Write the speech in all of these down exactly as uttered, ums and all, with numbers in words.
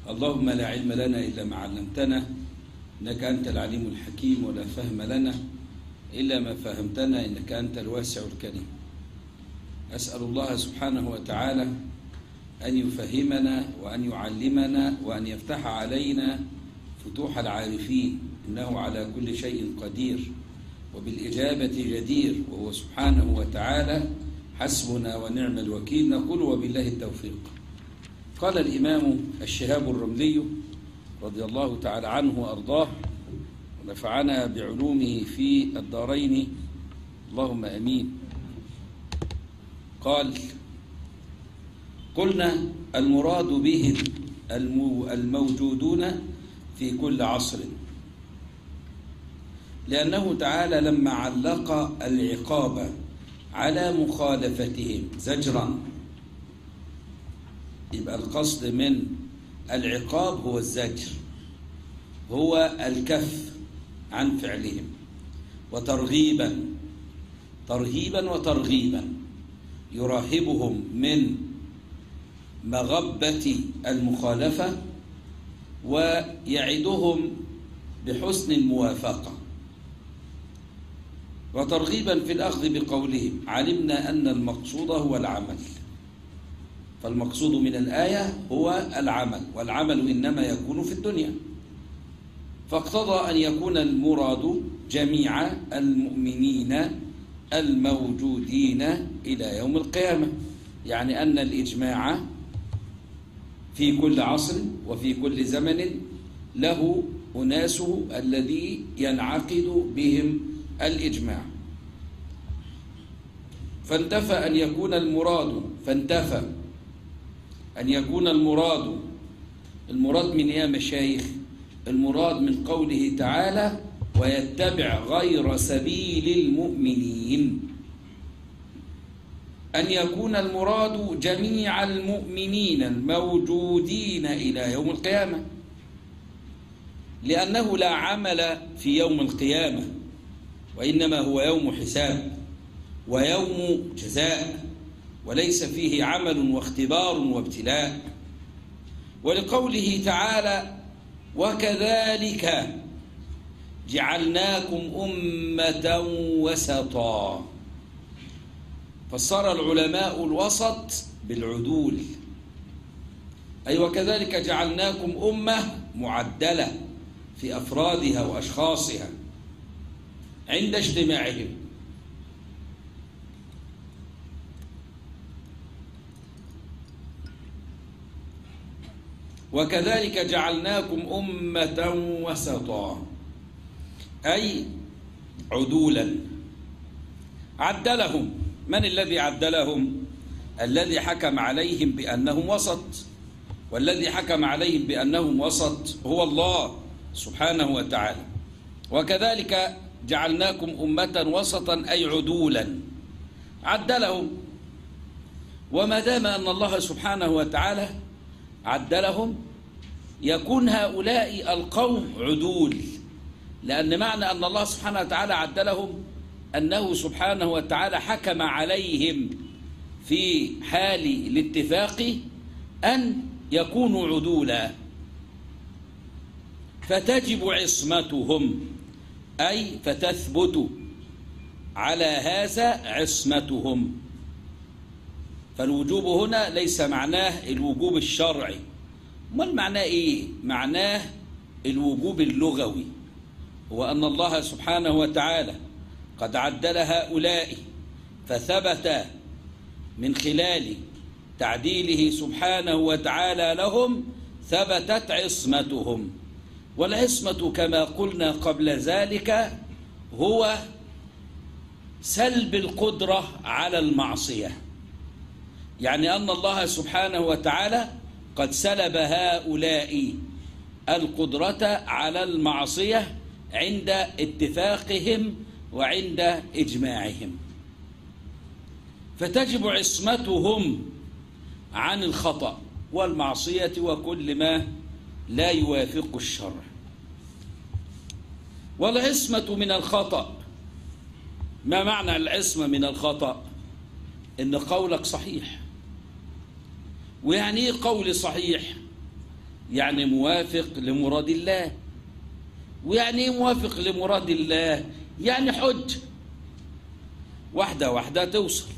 اللهم لا علم لنا إلا ما علمتنا إنك أنت العليم الحكيم، ولا فهم لنا إلا ما فهمتنا إنك أنت الواسع الكريم. أسأل الله سبحانه وتعالى أن يفهمنا وأن يعلمنا وأن يفتح علينا فتوح العارفين، إنه على كل شيء قدير وبالإجابة جدير، وهو سبحانه وتعالى حسبنا ونعم الوكيل. نقول وبالله التوفيق. قال الإمام الشهاب الرملي رضي الله تعالى عنه وأرضاه ونفعنا بعلومه في الدارين اللهم أمين. قال: قلنا المراد بهم الموجودون في كل عصر، لأنه تعالى لما علق العقاب على مخالفتهم زجرا، يبقى القصد من العقاب هو الزجر، هو الكف عن فعلهم، وترغيبا ترهيبا وترغيبا يرهبهم من مغبة المخالفة ويعدهم بحسن الموافقة، وترغيبا في الأخذ بقولهم. علمنا أن المقصود هو العمل، فالمقصود من الآية هو العمل، والعمل إنما يكون في الدنيا، فاقتضى أن يكون المراد جميع المؤمنين الموجودين إلى يوم القيامة، يعني أن الإجماع في كل عصر وفي كل زمن له أناسه الذي ينعقد بهم الإجماع. فانتفى أن يكون المراد فانتفى أن يكون المراد المراد من يا مشايخ؟ المراد من قوله تعالى: ويتبع غير سبيل المؤمنين، أن يكون المراد جميع المؤمنين الموجودين إلى يوم القيامة، لأنه لا عمل في يوم القيامة، وإنما هو يوم حساب ويوم جزاء، وليس فيه عمل واختبار وابتلاء. ولقوله تعالى: وكذلك جعلناكم أمة وسطا، فسر العلماء الوسط بالعدول، أي وكذلك جعلناكم أمة معدلة في أفرادها وأشخاصها عند اجتماعهم. وكذلك جعلناكم أمة وسطا، أي عدولا. عدلهم، من الذي عدلهم؟ الذي حكم عليهم بأنهم وسط، والذي حكم عليهم بأنهم وسط هو الله سبحانه وتعالى. وكذلك جعلناكم أمة وسطا أي عدولا، عدلهم. وما دام أن الله سبحانه وتعالى عدلهم يكون هؤلاء القوم عدول، لأن معنى أن الله سبحانه وتعالى عدلهم أنه سبحانه وتعالى حكم عليهم في حال الاتفاق أن يكونوا عدولا، فتجب عصمتهم، أي فتثبت على هذا عصمتهم. فالوجوب هنا ليس معناه الوجوب الشرعي، امال معناه ايه؟ معناه الوجوب اللغوي، هو أن الله سبحانه وتعالى قد عدل هؤلاء، فثبت من خلال تعديله سبحانه وتعالى لهم ثبتت عصمتهم. والعصمة كما قلنا قبل ذلك هو سلب القدرة على المعصية، يعني أن الله سبحانه وتعالى قد سلب هؤلاء القدرة على المعصية عند اتفاقهم وعند إجماعهم، فتجب عصمتهم عن الخطأ والمعصية وكل ما لا يوافق الشرع. والعصمة من الخطأ، ما معنى العصمة من الخطأ؟ إن قولك صحيح. ويعني إيه قول صحيح؟ يعني موافق لمراد الله. ويعني ايه موافق لمراد الله؟ يعني حج واحدة واحدة توصل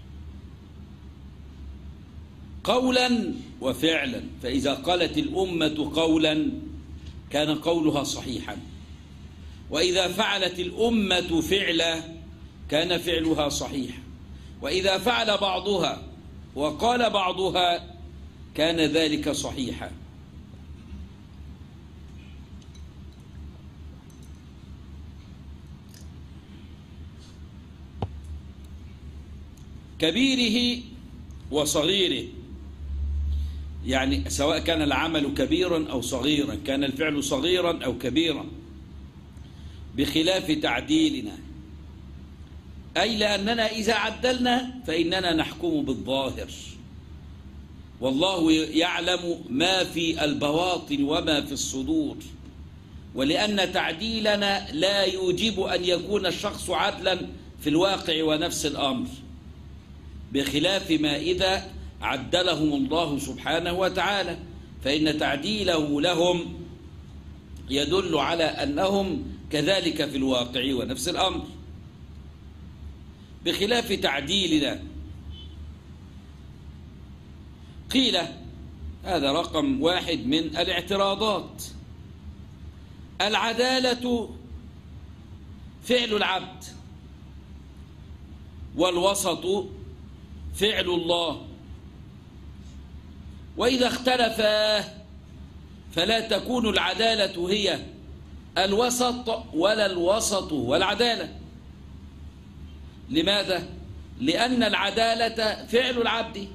قولا وفعلا. فإذا قالت الأمة قولا كان قولها صحيحا، وإذا فعلت الأمة فعلا كان فعلها صحيحا، وإذا فعل بعضها وقال بعضها كان ذلك صحيحا. كبيره وصغيره، يعني سواء كان العمل كبيرا أو صغيرا، كان الفعل صغيرا أو كبيرا، بخلاف تعديلنا، أي لأننا إذا عدلنا فإننا نحكم بالظاهر، والله يعلم ما في البواطن وما في الصدور، ولأن تعديلنا لا يوجب أن يكون الشخص عدلا في الواقع ونفس الأمر، بخلاف ما إذا عدلهم الله سبحانه وتعالى، فإن تعديله لهم يدل على أنهم كذلك في الواقع ونفس الأمر، بخلاف تعديلنا. قيل هذا رقم واحد من الاعتراضات: العدالة فعل العبد، والوسط فعل الله، وإذا اختلفا فلا تكون العدالة هي الوسط ولا الوسط والعدالة. لماذا؟ لأن العدالة فعل العبد،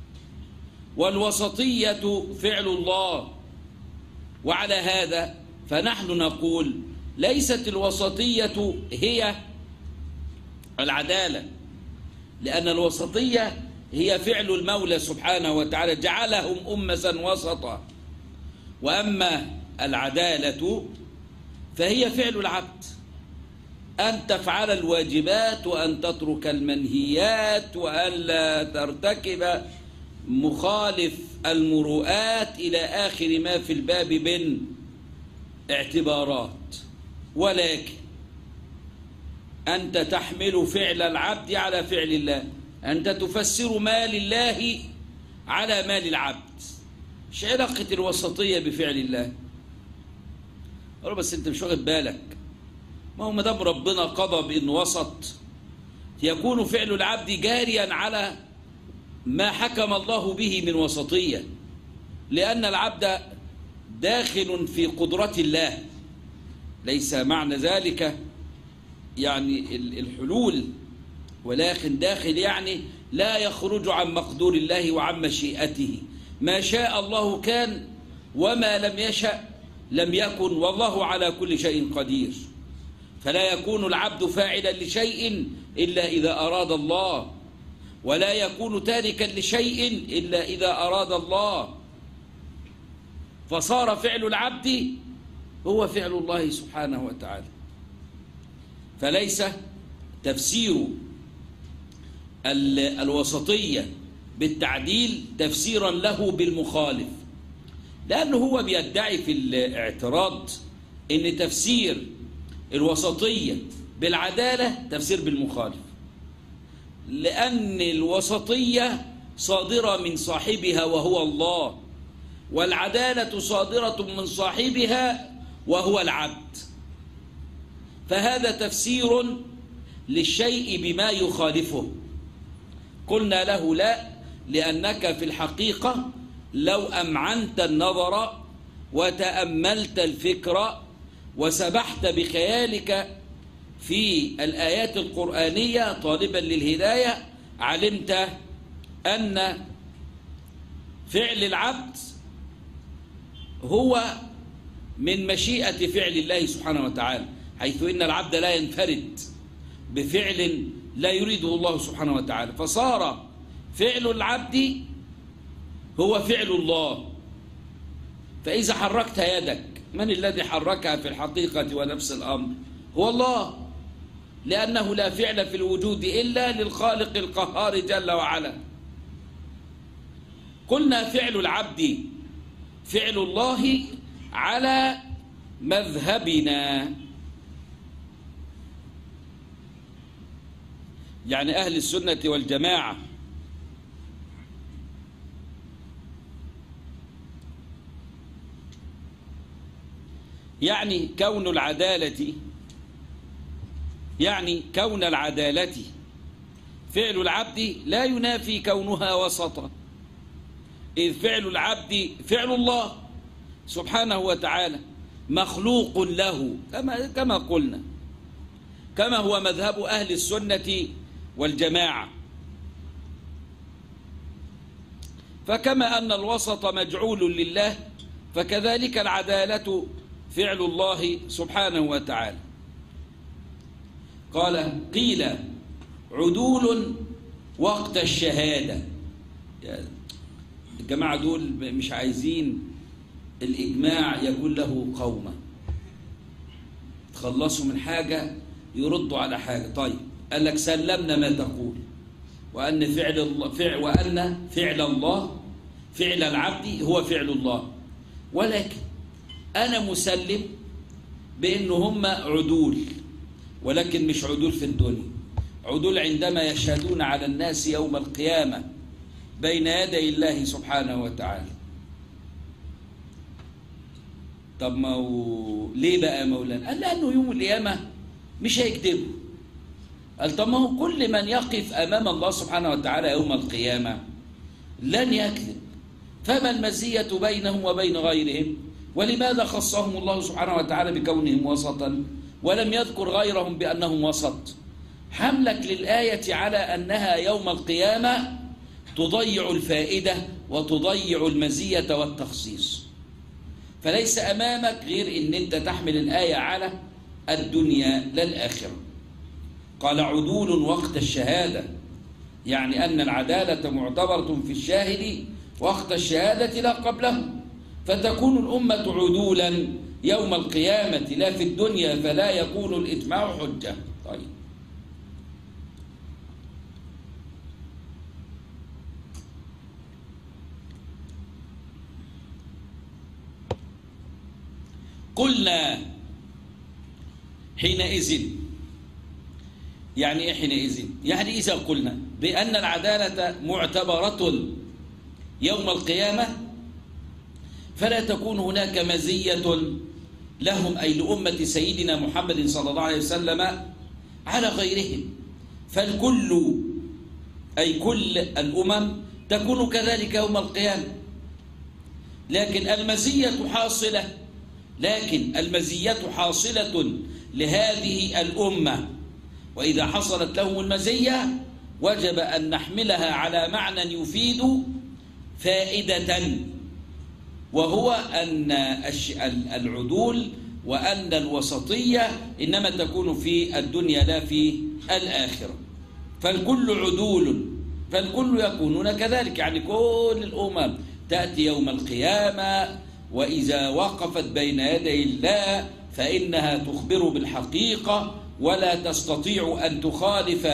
والوسطية فعل الله، وعلى هذا فنحن نقول ليست الوسطية هي العدالة، لأن الوسطية هي فعل المولى سبحانه وتعالى، جعلهم أمة وسطا، وأما العدالة فهي فعل العبد، أن تفعل الواجبات وأن تترك المنهيات وأن لا ترتكب مخالف المروءات إلى آخر ما في الباب من اعتبارات. ولكن أنت تحمل فعل العبد على فعل الله، أنت تفسر ما لله على ما للعبد. ايش علاقة الوسطية بفعل الله؟ أقول بس أنت مش واخد بالك، ما هو ما دام ربنا قضى بأن وسط يكون فعل العبد جاريا على ما حكم الله به من وسطية، لأن العبد داخل في قدرة الله، ليس معنى ذلك يعني الحلول، ولكن داخل يعني لا يخرج عن مقدور الله وعن مشيئته، ما شاء الله كان وما لم يشأ لم يكن، والله على كل شيء قدير. فلا يكون العبد فاعلا لشيء إلا إذا أراد الله، ولا يكون تاركا لشيء إلا إذا أراد الله، فصار فعل العبد هو فعل الله سبحانه وتعالى. فليس تفسير الوسطية بالتعديل تفسيرا له بالمخالف، لأنه هو بيدعي في الاعتراض إن تفسير الوسطية بالعدالة تفسير بالمخالف، لأن الوسطية صادرة من صاحبها وهو الله، والعدالة صادرة من صاحبها وهو العبد، فهذا تفسير للشيء بما يخالفه. قلنا له لا، لأنك في الحقيقة لو أمعنت النظر وتأملت الفكر وسبحت بخيالك في الآيات القرآنية طالبا للهداية، علمت أن فعل العبد هو من مشيئة فعل الله سبحانه وتعالى، حيث إن العبد لا ينفرد بفعل لا يريده الله سبحانه وتعالى، فصار فعل العبد هو فعل الله. فإذا حركت يدك، من الذي حركها في الحقيقة ونفس الأمر؟ هو الله، لأنه لا فعل في الوجود إلا للخالق القهار جل وعلا. قلنا فعل العبد فعل الله على مذهبنا. يعني أهل السنة والجماعة يعني كون العدالة يعني كون العدالة فعل العبد لا ينافي كونها وسطا، إذ فعل العبد فعل الله سبحانه وتعالى مخلوق له كما كما قلنا، كما هو مذهب أهل السنة والجماعة. فكما أن الوسط مجعول لله فكذلك العدالة فعل الله سبحانه وتعالى. قال قيل عدول وقت الشهادة. الجماعة دول مش عايزين الإجماع يكون له قومة، تخلصوا من حاجة يردوا على حاجة. طيب قال لك سلمنا ما تقول، وأن فعل الله فعل وأن فعل الله فعل العبد هو فعل الله، ولكن أنا مسلم بأن هم عدول، ولكن مش عدول في الدنيا، عدول عندما يشهدون على الناس يوم القيامة بين يدي الله سبحانه وتعالى. طب ما هو ليه بقى مولانا؟ قال لأنه يوم القيامة مش هيكذبوا. قال طب ما هو كل من يقف أمام الله سبحانه وتعالى يوم القيامة لن يكذب، فما المزية بينهم وبين غيرهم؟ ولماذا خصهم الله سبحانه وتعالى بكونهم وسطا ولم يذكر غيرهم بأنهم وسط؟ حملك للآية على أنها يوم القيامة تضيع الفائدة وتضيع المزية والتخصيص، فليس أمامك غير أن أنت تحمل الآية على الدنيا للآخرة. قال عدول وقت الشهادة، يعني أن العدالة معتبرة في الشاهد وقت الشهادة لا قبله، فتكون الأمة عدولا يوم القيامة لا في الدنيا، فلا يكون الإجماع حجة. طيب قلنا حينئذ، يعني ايه حينئذ؟ يعني إذا قلنا بأن العدالة معتبرة يوم القيامة فلا تكون هناك مزية لهم أي لأمة سيدنا محمد صلى الله عليه وسلم على غيرهم، فالكل أي كل الأمم تكون كذلك يوم القيامة. لكن المزية حاصلة لكن المزية حاصلة لهذه الأمة، وإذا حصلت لهم المزية وجب أن نحملها على معنى يفيد فائدة، وهو أن العدول وأن الوسطية إنما تكون في الدنيا لا في الآخرة. فالكل عدول، فالكل يكونون كذلك، يعني كل الأمم تأتي يوم القيامة وإذا وقفت بين يدي الله فإنها تخبر بالحقيقة ولا تستطيع أن تخالف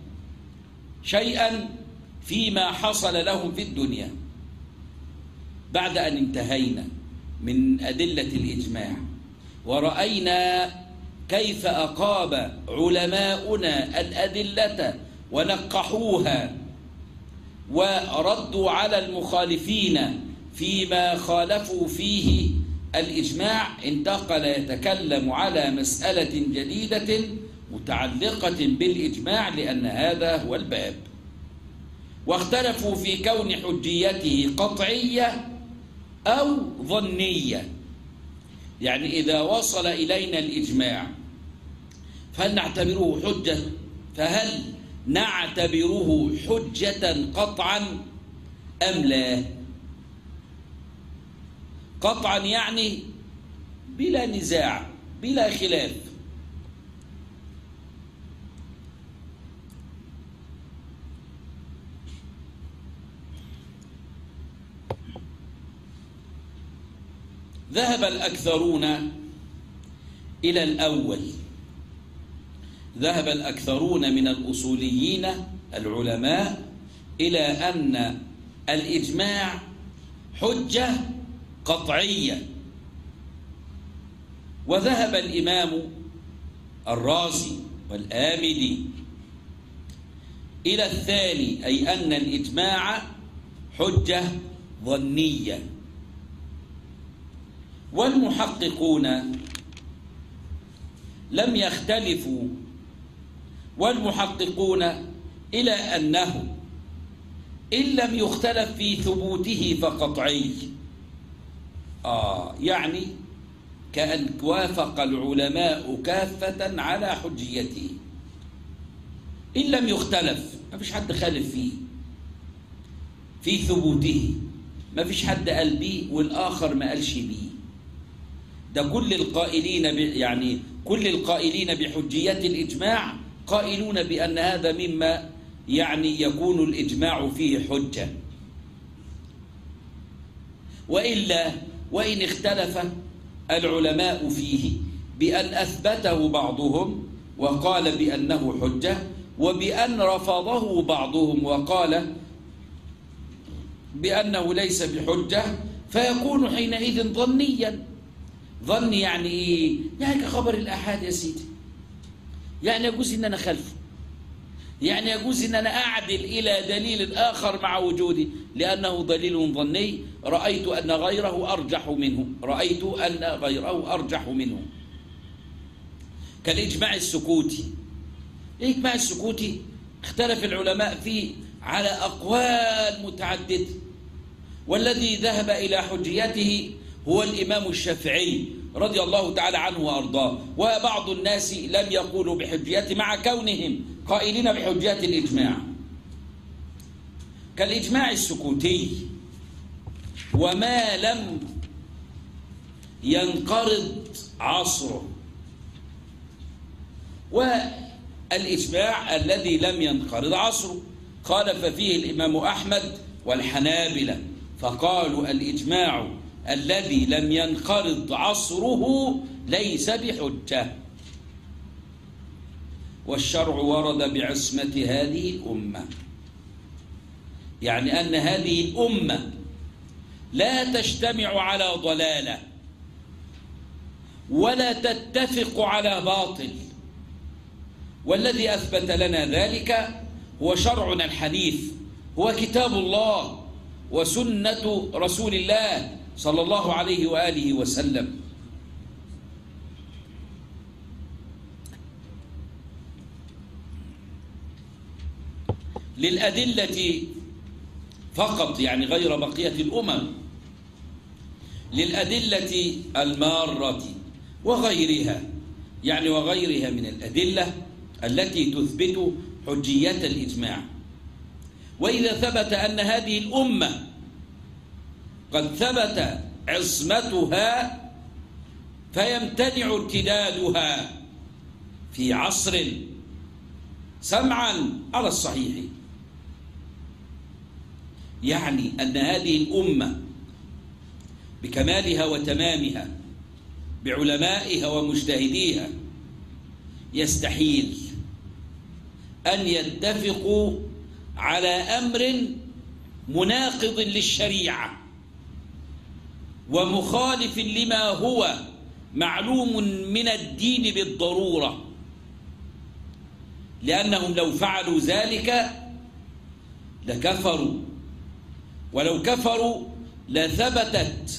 شيئا فيما حصل لهم في الدنيا. بعد أن انتهينا من أدلة الإجماع ورأينا كيف أقاب علماؤنا الأدلة ونقحوها وردوا على المخالفين فيما خالفوا فيه الإجماع، انتقل يتكلم على مسألة جديدة متعلقة بالإجماع، لأن هذا هو الباب. واختلفوا في كون حجيته قطعية أو ظنية، يعني إذا وصل إلينا الإجماع فهل نعتبره حجة؟ فهل نعتبره حجة قطعا أم لا؟ قطعا يعني بلا نزاع بلا خلاف. ذهب الأكثرون إلى الأول، ذهب الأكثرون من الأصوليين العلماء إلى أن الإجماع حجة قطعية. وذهب الإمام الرازي والآمدي إلى الثاني، أي أن الإجماع حجة ظنية. والمحققون لم يختلفوا، والمحققون إلى أنه إن لم يختلف في ثبوته فقطعي. آه يعني كأن وافق العلماء كافة على حجيته، إن لم يختلف، ما فيش حد خالف فيه في ثبوته، ما فيش حد قال بيه والآخر ما قالش بيه. ده كل القائلين يعني كل القائلين بحجية الإجماع قائلون بأن هذا مما يعني يكون الإجماع فيه حجة. وإلا وإن اختلف العلماء فيه بأن أثبته بعضهم وقال بأنه حجة، وبأن رفضه بعضهم وقال بأنه ليس بحجة، فيكون حينئذ ظنيا. ظن يعني إيه؟ يعني كخبر الآحاد يا سيدي، يعني يجوز إن أنا خلفه، يعني يجوز إن أنا أعدل إلى دليل آخر مع وجودي لأنه دليل ظني، رأيت أن غيره أرجح منه، رأيت أن غيره أرجح منه. كالإجماع السكوتي. الإجماع السكوتي اختلف العلماء فيه على أقوال متعددة، والذي ذهب إلى حجيته هو الإمام الشافعي رضي الله تعالى عنه وأرضاه، وبعض الناس لم يقولوا بحجيته مع كونهم قائلين بحجية الإجماع. كالإجماع السكوتي، وما لم ينقرض عصره، والإجماع الذي لم ينقرض عصره خالف فيه الإمام أحمد والحنابلة، فقالوا الإجماع الذي لم ينقرض عصره ليس بحجة. والشرع ورد بعصمة هذه الأمة، يعني أن هذه الأمة لا تجتمع على ضلالة ولا تتفق على باطل، والذي أثبت لنا ذلك هو شرعنا الحنيف، هو كتاب الله وسنة رسول الله صلى الله عليه وآله وسلم. للأدلة فقط، يعني غير بقية الأمم، للأدلة المارة وغيرها، يعني وغيرها من الأدلة التي تثبت حجية الإجماع. وإذا ثبت أن هذه الأمة قد ثبت عصمتها فيمتنع ارتدادها في عصر سمعا على الصحيح، يعني أن هذه الأمة بكمالها وتمامها بعلمائها ومجتهديها يستحيل أن يتفقوا على أمر مناقض للشريعة ومخالف لما هو معلوم من الدين بالضرورة، لأنهم لو فعلوا ذلك لكفروا، ولو كفروا لثبتت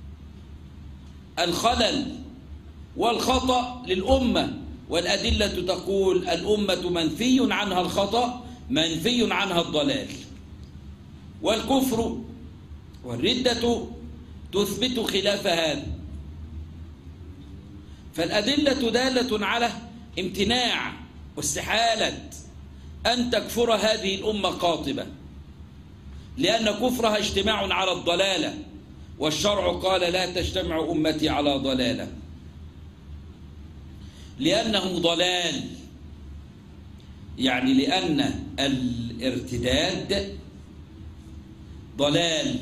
الخلل والخطأ للأمة، والأدلة تقول الأمة منفي عنها الخطأ منفي عنها الضلال، والكفر والردة تثبت خلاف هذا. فالأدلة دالة على امتناع واستحالة أن تكفر هذه الأمة قاطبة، لأن كفرها اجتماع على الضلالة، والشرع قال لا تجتمع أمتي على ضلالة، لأنه ضلال، يعني لأن الارتداد ضلال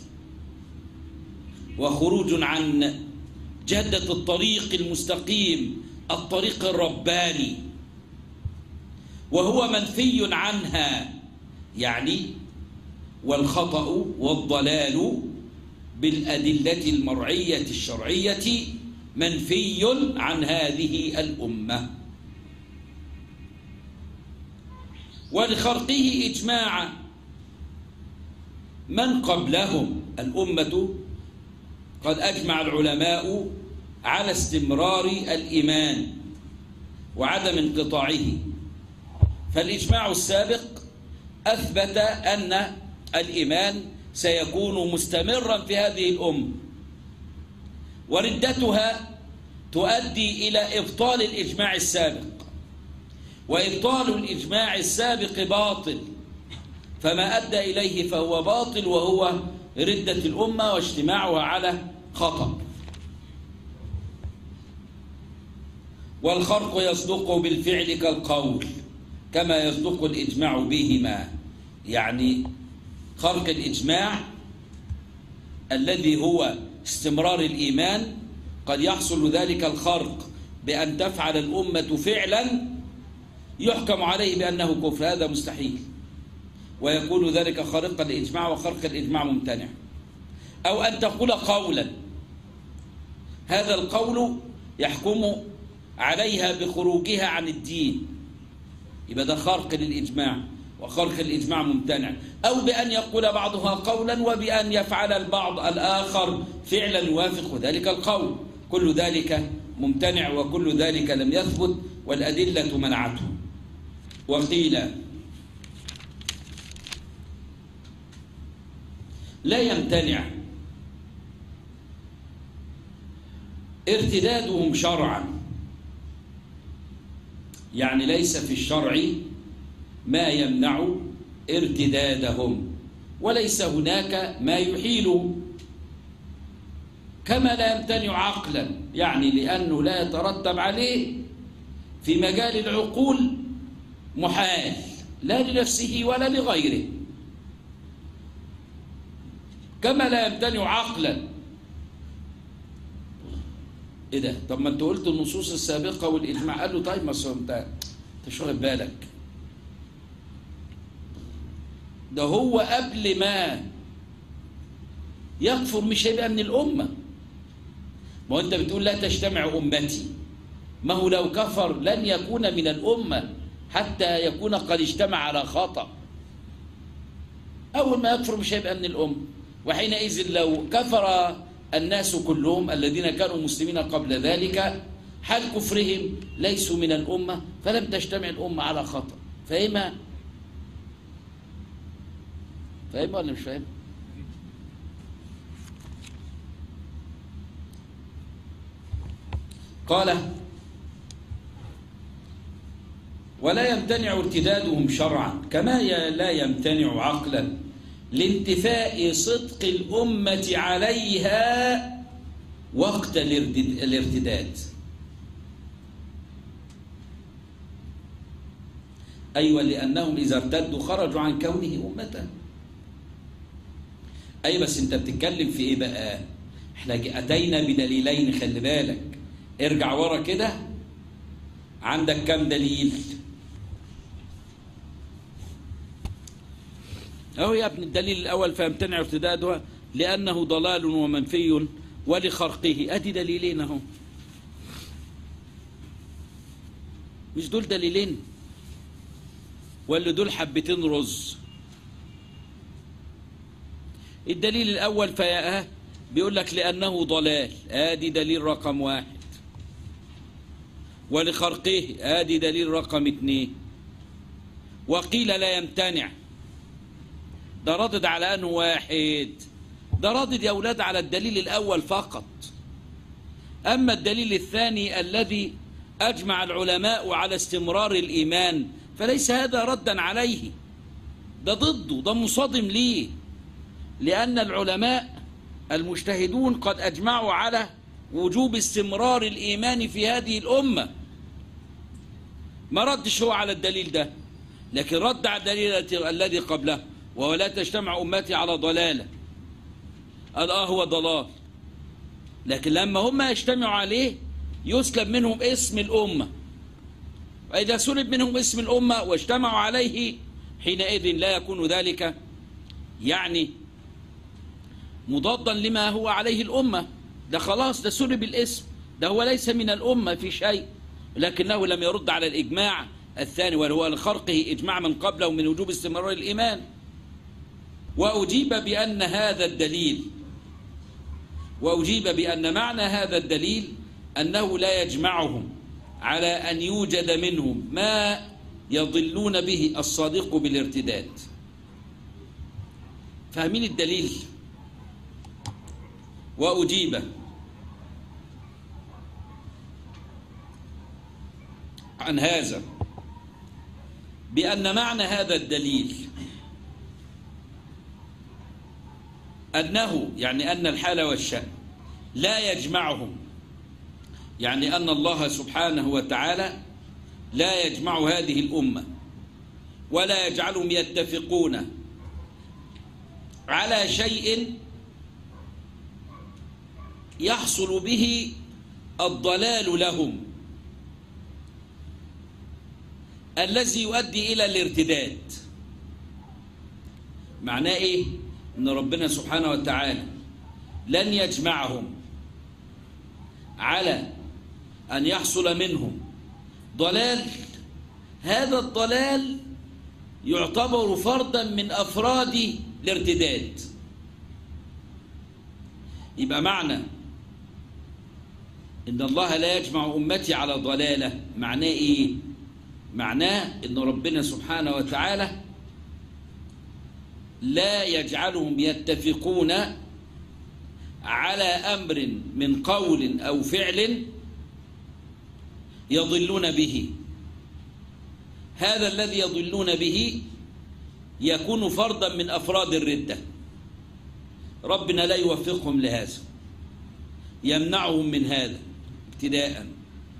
وخروج عن جادة الطريق المستقيم، الطريق الرباني، وهو منفي عنها، يعني والخطأ والضلال بالأدلة المرعية الشرعية منفي عن هذه الأمة. ولخرقه إجماع من قبلهم. الأمة قد أجمع العلماء على استمرار الإيمان وعدم انقطاعه، فالإجماع السابق أثبت أن الإيمان سيكون مستمرا في هذه الأمة، وردتها تؤدي إلى إبطال الإجماع السابق، وإبطال الإجماع السابق باطل، فما أدى إليه فهو باطل، وهو ردة الأمة واجتماعها على خطأ. والخرق يصدق بالفعل كالقول كما يصدق الإجماع بهما. يعني خرق الإجماع الذي هو استمرار الإيمان قد يحصل ذلك الخرق بأن تفعل الأمة فعلا يحكم عليه بأنه كفر، هذا مستحيل، ويكون ذلك خارقا للإجماع، وخرق الإجماع ممتنع. أو أن تقول قولا هذا القول يحكم عليها بخروجها عن الدين، يبقى ده خرق للإجماع، وخرق الإجماع ممتنع. أو بأن يقول بعضها قولا وبأن يفعل البعض الآخر فعلا يوافق ذلك القول، كل ذلك ممتنع، وكل ذلك لم يثبت، والأدلة منعته. وقيل لا يمتنع ارتدادهم شرعا، يعني ليس في الشرع ما يمنع ارتدادهم، وليس هناك ما يحيله، كما لا يمتنع عقلا، يعني لأنه لا يترتب عليه في مجال العقول محال، لا لنفسه ولا لغيره، كما لا يمتنع عقلا. ايه ده؟ طب ما انت قلت النصوص السابقه والاجماع. قال له طيب ما انت مش واخد بالك، ده هو قبل ما يكفر مش هيبقى من الامه. ما هو انت بتقول لا تجتمع امتي، ما هو لو كفر لن يكون من الامه حتى يكون قد اجتمع على خطأ. اول ما يكفر مش هيبقى من الامه، وحينئذ لو كفر الناس كلهم الذين كانوا مسلمين قبل ذلك حال كفرهم ليسوا من الأمة، فلم تجتمع الأمة على خطأ. فاهمها؟ فاهمها ولا مش فاهم؟ قال ولا يمتنع ارتدادهم شرعا كما لا يمتنع عقلا لانتفاء صدق الأمة عليها وقت الارتداد. أيوة، لأنهم إذا ارتدوا خرجوا عن كونه أمة. أي بس أنت بتتكلم في إيه بقى؟ إحنا أتينا بدليلين، خلي بالك، ارجع ورا كده، عندك كم دليل؟ أهو يا ابن الدليل الأول فيمتنع ارتدادها لأنه ضلال ومنفي ولخرقه. أدي دليلين أهو، مش دول دليلين ولا دول حبتين رز؟ الدليل الأول فيا بيقول لك لأنه ضلال، آدي دليل رقم واحد، ولخرقه آدي دليل رقم اثنين. وقيل لا يمتنع، ده ردد على أنه واحد، ده ردد يا أولاد على الدليل الأول فقط. أما الدليل الثاني الذي أجمع العلماء على استمرار الإيمان فليس هذا ردا عليه، ده ضده، ده مصادم ليه، لأن العلماء المجتهدون قد أجمعوا على وجوب استمرار الإيمان في هذه الأمة. ما ردش هو على الدليل ده، لكن رد على الدليل الذي قبله، وهو لا تجتمع أمتي على ضلالة. قال آه هو ضلال، لكن لما هم يجتمعوا عليه يسلب منهم اسم الأمة، وإذا سلب منهم اسم الأمة واجتمعوا عليه حينئذ لا يكون ذلك يعني مضادا لما هو عليه الأمة، ده خلاص ده سلب الاسم، ده هو ليس من الأمة في شيء، لكنه لم يرد على الإجماع الثاني وهو لخرقه إجماع من قبله من وجوب استمرار الإيمان. وأجيب بأن هذا الدليل وأجيب بأن معنى هذا الدليل أنه لا يجمعهم على أن يوجد منهم ما يضلون به الصادق بالارتداد. فاهمين الدليل؟ وأجيب عن هذا بأن معنى هذا الدليل أنه يعني أن الحال والشأن لا يجمعهم، يعني أن الله سبحانه وتعالى لا يجمع هذه الأمة ولا يجعلهم يتفقون على شيء يحصل به الضلال لهم الذي يؤدي إلى الارتداد. معناه إيه؟ إن ربنا سبحانه وتعالى لن يجمعهم على أن يحصل منهم ضلال، هذا الضلال يعتبر فردا من أفراد الارتداد. يبقى معنى إن الله لا يجمع أمتي على ضلالة معناه إيه؟ معناه إن ربنا سبحانه وتعالى لا يجعلهم يتفقون على أمر من قول أو فعل يضلون به. هذا الذي يضلون به يكون فردا من أفراد الردة، ربنا لا يوفقهم لهذا، يمنعهم من هذا ابتداء.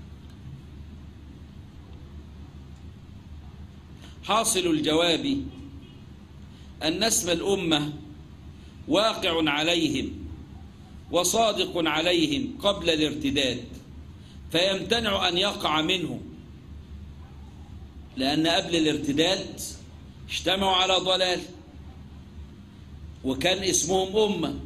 حاصل الجواب أن اسم الأمة واقع عليهم وصادق عليهم قبل الارتداد، فيمتنع أن يقع منهم، لأن قبل الارتداد اجتمعوا على ضلال وكان اسمهم أمة،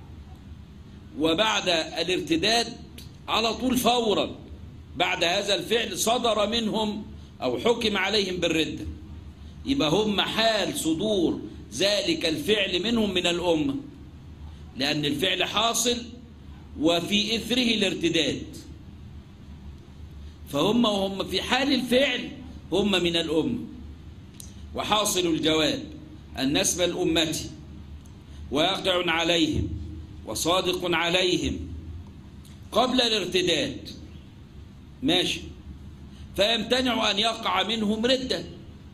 وبعد الارتداد على طول فورا بعد هذا الفعل صدر منهم أو حكم عليهم بالردة، يبقى هم حال صدور ذلك الفعل منهم من الأمة، لأن الفعل حاصل وفي إثره الارتداد، فهم وهم في حال الفعل هم من الأمة. وحاصل الجواب أن اسم الأمة واقع عليهم وصادق عليهم قبل الارتداد، ماشي، فيمتنع أن يقع منهم ردة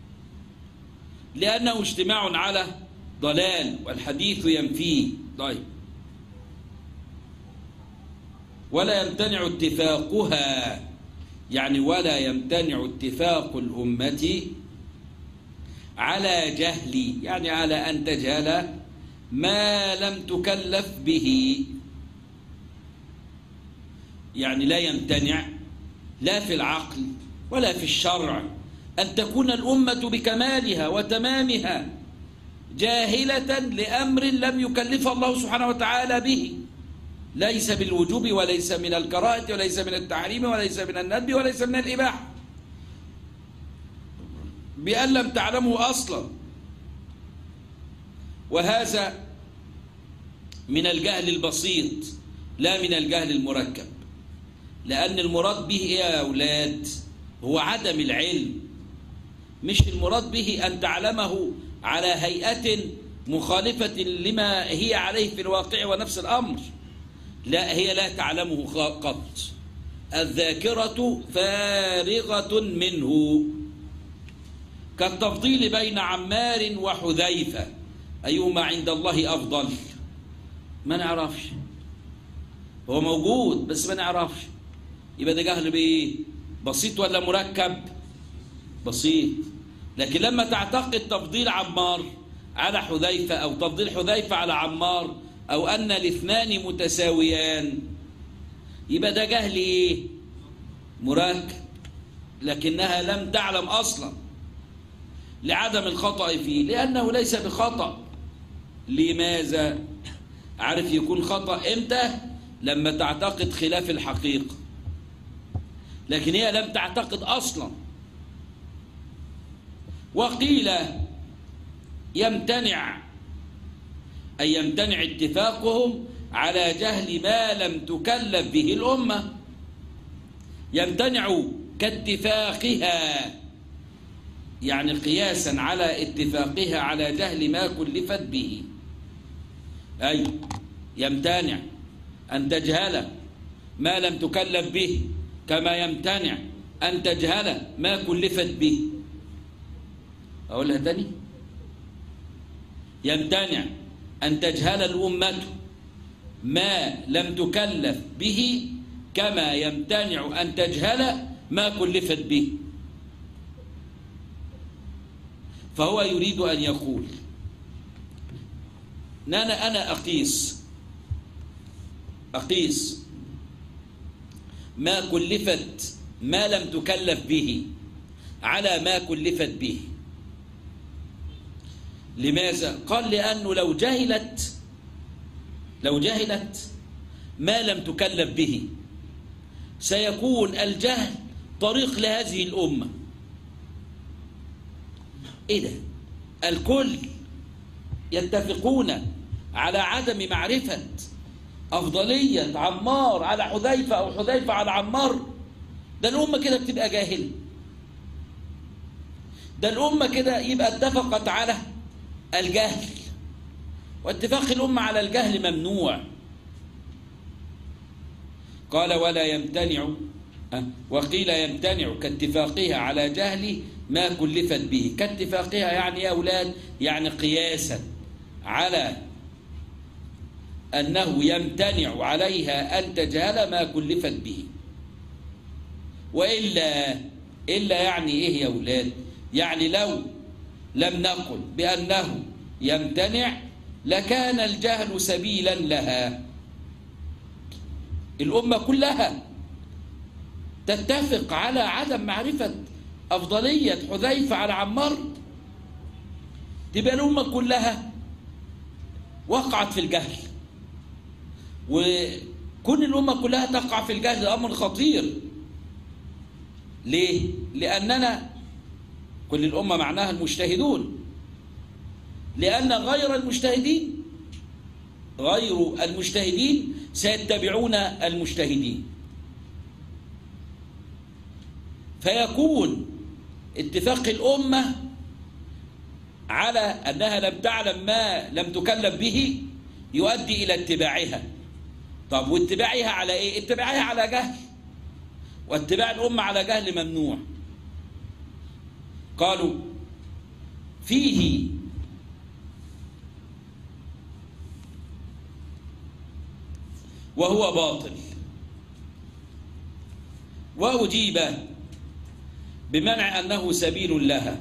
لأنه اجتماع على ضلال والحديث ينفيه. طيب، ولا يمتنع اتفاقها، يعني ولا يمتنع اتفاق الأمة على جهل، يعني على أن تجهل ما لم تكلف به، يعني لا يمتنع لا في العقل ولا في الشرع أن تكون الأمة بكمالها وتمامها جاهلة لأمر لم يكلف الله سبحانه وتعالى به، ليس بالوجوب وليس من الكراهة وليس من التحريم وليس من الندب وليس من الإباحة، بأن لم تعلمه أصلا. وهذا من الجهل البسيط لا من الجهل المركب، لأن المراد به يا أولاد هو عدم العلم، مش المراد به أن تعلمه على هيئة مخالفة لما هي عليه في الواقع ونفس الأمر، لا، هي لا تعلمه قط، الذاكرة فارغة منه. كالتفضيل بين عمار وحذيفة، أيهما عند الله أفضل؟ ما نعرفش، هو موجود بس ما نعرفش، يبقى ده جهل بإيه؟ بسيط ولا مركب؟ بسيط. لكن لما تعتقد تفضيل عمار على حذيفة أو تفضيل حذيفة على عمار أو أن الاثنان متساويان، يبقى ده جهل إيه؟ مركب، لكنها لم تعلم أصلا لعدم الخطأ فيه، لأنه ليس بخطأ. لماذا؟ عارف يكون خطأ إمتى؟ لما تعتقد خلاف الحقيقة، لكن هي لم تعتقد أصلا. وقيل يمتنع، أي يمتنع اتفاقهم على جهل ما لم تكلف به الأمة، يمتنع كاتفاقها، يعني قياسا على اتفاقها على جهل ما كلفت به. أي يمتنع أن تجهل ما لم تكلف به، كما يمتنع أن تجهل ما كلفت به. أقولها تاني، يمتنع أن تجهل الأمة ما لم تكلف به، كما يمتنع أن تجهل ما كلفت به. فهو يريد أن يقول أن أنا أنا أقيس أقيس ما كلفت ما لم تكلف به على ما كلفت به. لماذا؟ قال لأنه لو جهلت لو جهلت ما لم تكلف به سيكون الجهل طريق لهذه الأمة. إيه ده؟ الكل يتفقون على عدم معرفة أفضلية عمار على حذيفة أو حذيفة على عمار. ده الأمة كده بتبقى جاهلة. ده الأمة كده يبقى اتفقت على الجهل، واتفاق الأمة على الجهل ممنوع. قال ولا يمتنع، وقيل يمتنع كاتفاقها على جهل ما كلفت به. كاتفاقها يعني يا أولاد يعني قياسا على أنه يمتنع عليها أن تجهل ما كلفت به. وإلا إلا يعني إيه يا أولاد؟ يعني لو لم نقل بأنه يمتنع لكان الجهل سبيلا لها. الأمة كلها تتفق على عدم معرفة أفضلية حذيفة على عمار، تبقى الأمة كلها وقعت في الجهل. وكون الأمة كلها تقع في الجهل أمر خطير. ليه؟ لأننا كل الأمة معناها المجتهدون، لأن غير المجتهدين غير المجتهدين سيتبعون المجتهدين، فيكون اتفاق الأمة على أنها لم تعلم ما لم تكلف به يؤدي إلى اتباعها. طب واتباعها على إيه؟ اتباعها على جهل، واتباع الأمة على جهل ممنوع. قالوا فيه وهو باطل. وأجيب بمنع أنه سبيل لها.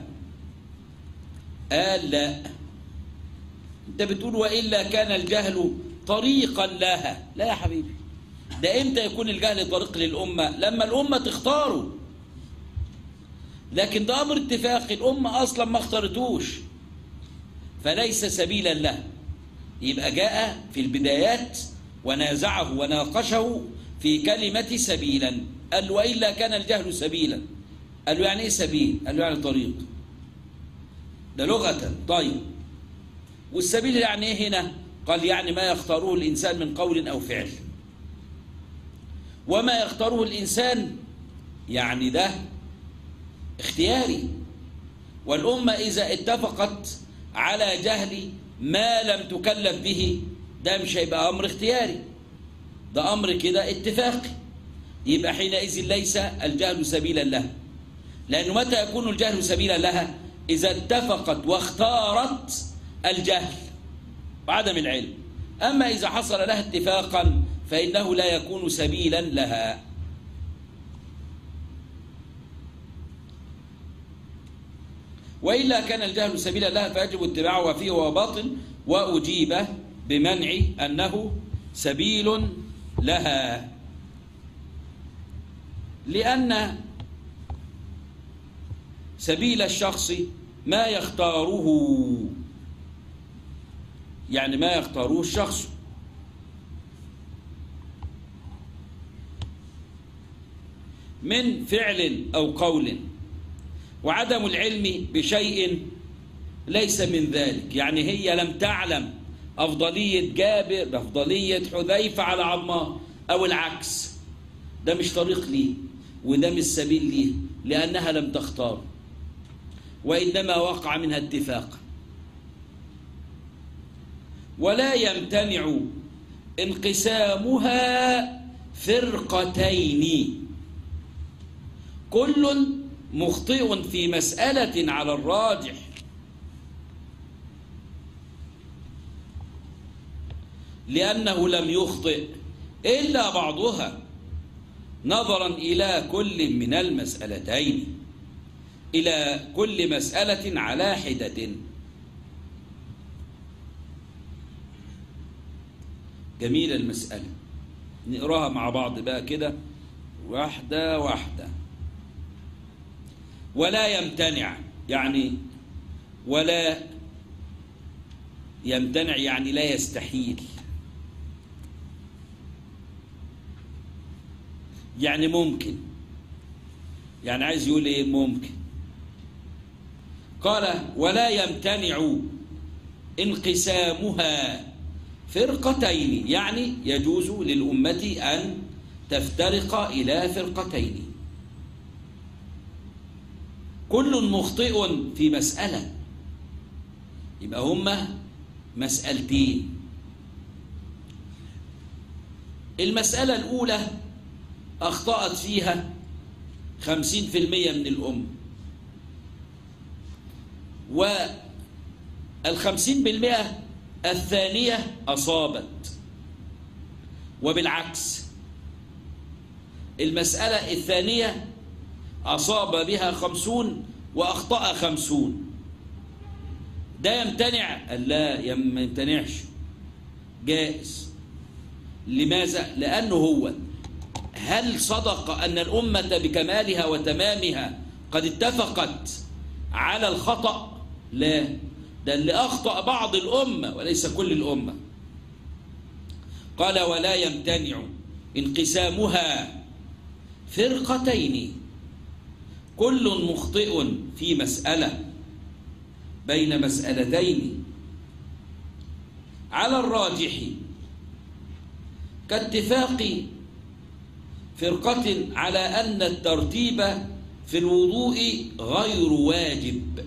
قال لا، أنت بتقول وإلا كان الجهل طريقا لها. لا يا حبيبي، ده إمتى يكون الجهل طريق للأمة؟ لما الأمة تختاره. لكن ده أمر اتفاقي، الأمة أصلا ما اختارتوش، فليس سبيلا له. يبقى جاء في البدايات ونازعه وناقشه في كلمة سبيلا. قال له وإلا كان الجهل سبيلا. قال له يعني إيه سبيل؟ قال له يعني طريق، ده لغة. طيب والسبيل يعني إيه هنا؟ قال يعني ما يختاره الإنسان من قول أو فعل. وما يختاره الإنسان يعني ده اختياري. والأمة إذا اتفقت على جهل ما لم تكلف به ده مش هيبقى أمر اختياري، ده أمر كده اتفاقي. يبقى حينئذ ليس الجهل سبيلا له. لأنه متى يكون الجهل سبيلا لها؟ إذا اتفقت واختارت الجهل وعدم العلم. أما إذا حصل لها اتفاقا فإنه لا يكون سبيلا لها. وإلا كان الجهل سبيلا لها فيجب اتباعه وفيه وهو باطل. وأجيب بمنع أنه سبيل لها، لأن سبيل الشخص ما يختاره، يعني ما يختاره الشخص من فعل أو قول، وعدم العلم بشيء ليس من ذلك. يعني هي لم تعلم أفضلية جابر أفضلية حذيفة على عمار أو العكس، ده مش طريق ليه وده مش سبيل ليه، لأنها لم تختار، وإنما وقع منها اتفاق. ولا يمتنع انقسامها فرقتين، كل مخطئ في مسألة على الراجح، لأنه لم يخطئ إلا بعضها نظرا إلى كل من المسألتين، إلى كل مسألة على حدة. جميلة المسألة، نقراها مع بعض بقى كده واحدة واحدة. ولا يمتنع، يعني ولا يمتنع يعني لا يستحيل، يعني ممكن، يعني عايز يقول ايه؟ ممكن. قال ولا يمتنع انقسامها فرقتين، يعني يجوز للأمة أن تفترق إلى فرقتين، كل مخطئ في مسألة، يبقى هما مسألتين. المسألة الأولى أخطأت فيها خمسين في المية من الأمة، والخمسين بالمئة الثانية أصابت، وبالعكس المسألة الثانية أصاب بها خمسون وأخطأ خمسون. ده يمتنع؟ لا يمتنعش، جائز. لماذا؟ لأنه هو هل صدق أن الأمة بكمالها وتمامها قد اتفقت على الخطأ؟ لا، ده اللي أخطأ بعض الأمة وليس كل الأمة. قال ولا يمتنع انقسامها فرقتين، كل مخطئ في مسألة بين مسألتين على الراجح، كاتفاق فرقة على أن الترتيب في الوضوء غير واجب،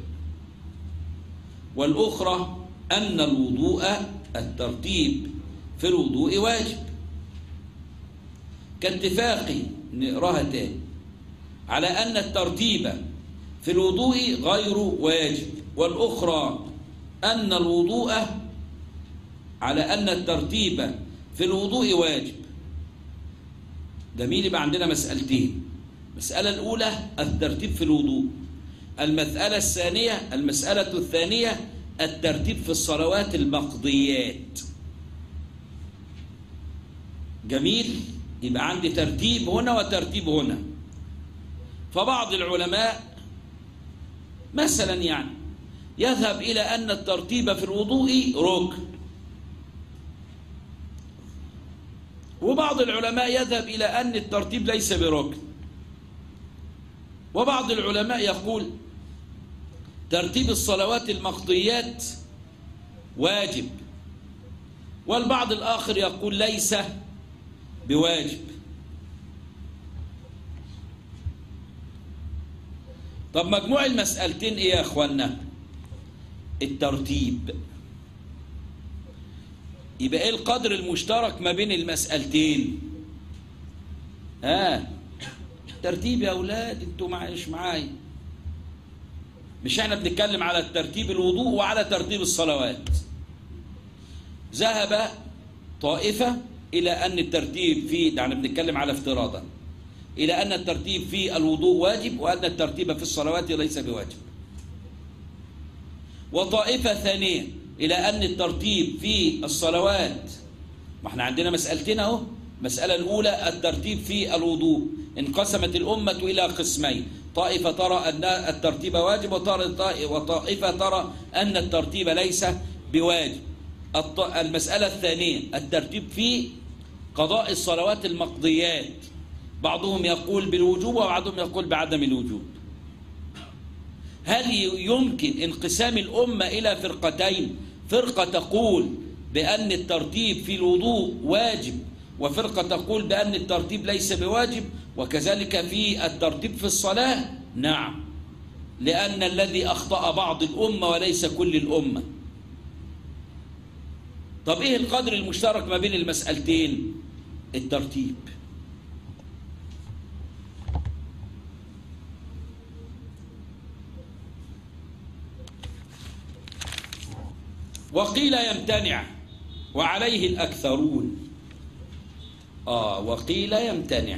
والأخرى أن الوضوء الترتيب في الوضوء واجب. كاتفاق، نقراها تاني، على أن الترتيب في الوضوء غير واجب، والأخرى أن الوضوء على أن الترتيب في الوضوء واجب. جميل، يبقى عندنا مسألتين. المسألة الأولى الترتيب في الوضوء، المسألة الثانية المسألة الثانية الترتيب في الصلوات المقضيات. جميل، يبقى عندي ترتيب هنا وترتيب هنا. فبعض العلماء مثلا يعني يذهب إلى أن الترتيب في الوضوء ركن، وبعض العلماء يذهب إلى أن الترتيب ليس بركن، وبعض العلماء يقول ترتيب الصلوات المقضيات واجب، والبعض الآخر يقول ليس بواجب. طب مجموع المسألتين إيه يا أخوانا؟ الترتيب. يبقى إيه القدر المشترك ما بين المسألتين؟ آه ترتيب يا أولاد، أنتوا معايش معايا، مش احنا بنتكلم على ترتيب الوضوء وعلى ترتيب الصلوات. ذهب طائفة إلى أن الترتيب في، يعني بنتكلم على افتراضا، إلى أن الترتيب في الوضوء واجب، وأن الترتيب في الصلوات ليس بواجب. وطائفة ثانية إلى أن الترتيب في الصلوات، ما احنا عندنا مسألتين اهو. المسألة الأولى الترتيب في الوضوء، انقسمت الأمة إلى قسمين، طائفة ترى أن الترتيب واجب، وطائفة ترى أن الترتيب ليس بواجب. المسألة الثانية الترتيب في قضاء الصلوات المقضيات، بعضهم يقول بالوجوب وبعضهم يقول بعدم الوجوب. هل يمكن انقسام الأمة إلى فرقتين؟ فرقة تقول بأن الترتيب في الوضوء واجب، وفرقة تقول بأن الترتيب ليس بواجب، وكذلك في الترتيب في الصلاة؟ نعم، لأن الذي أخطأ بعض الأمة وليس كل الأمة. طب إيه القدر المشترك ما بين المسألتين؟ الترتيب. وقيل يمتنع وعليه الأكثرون. آه وقيل يمتنع.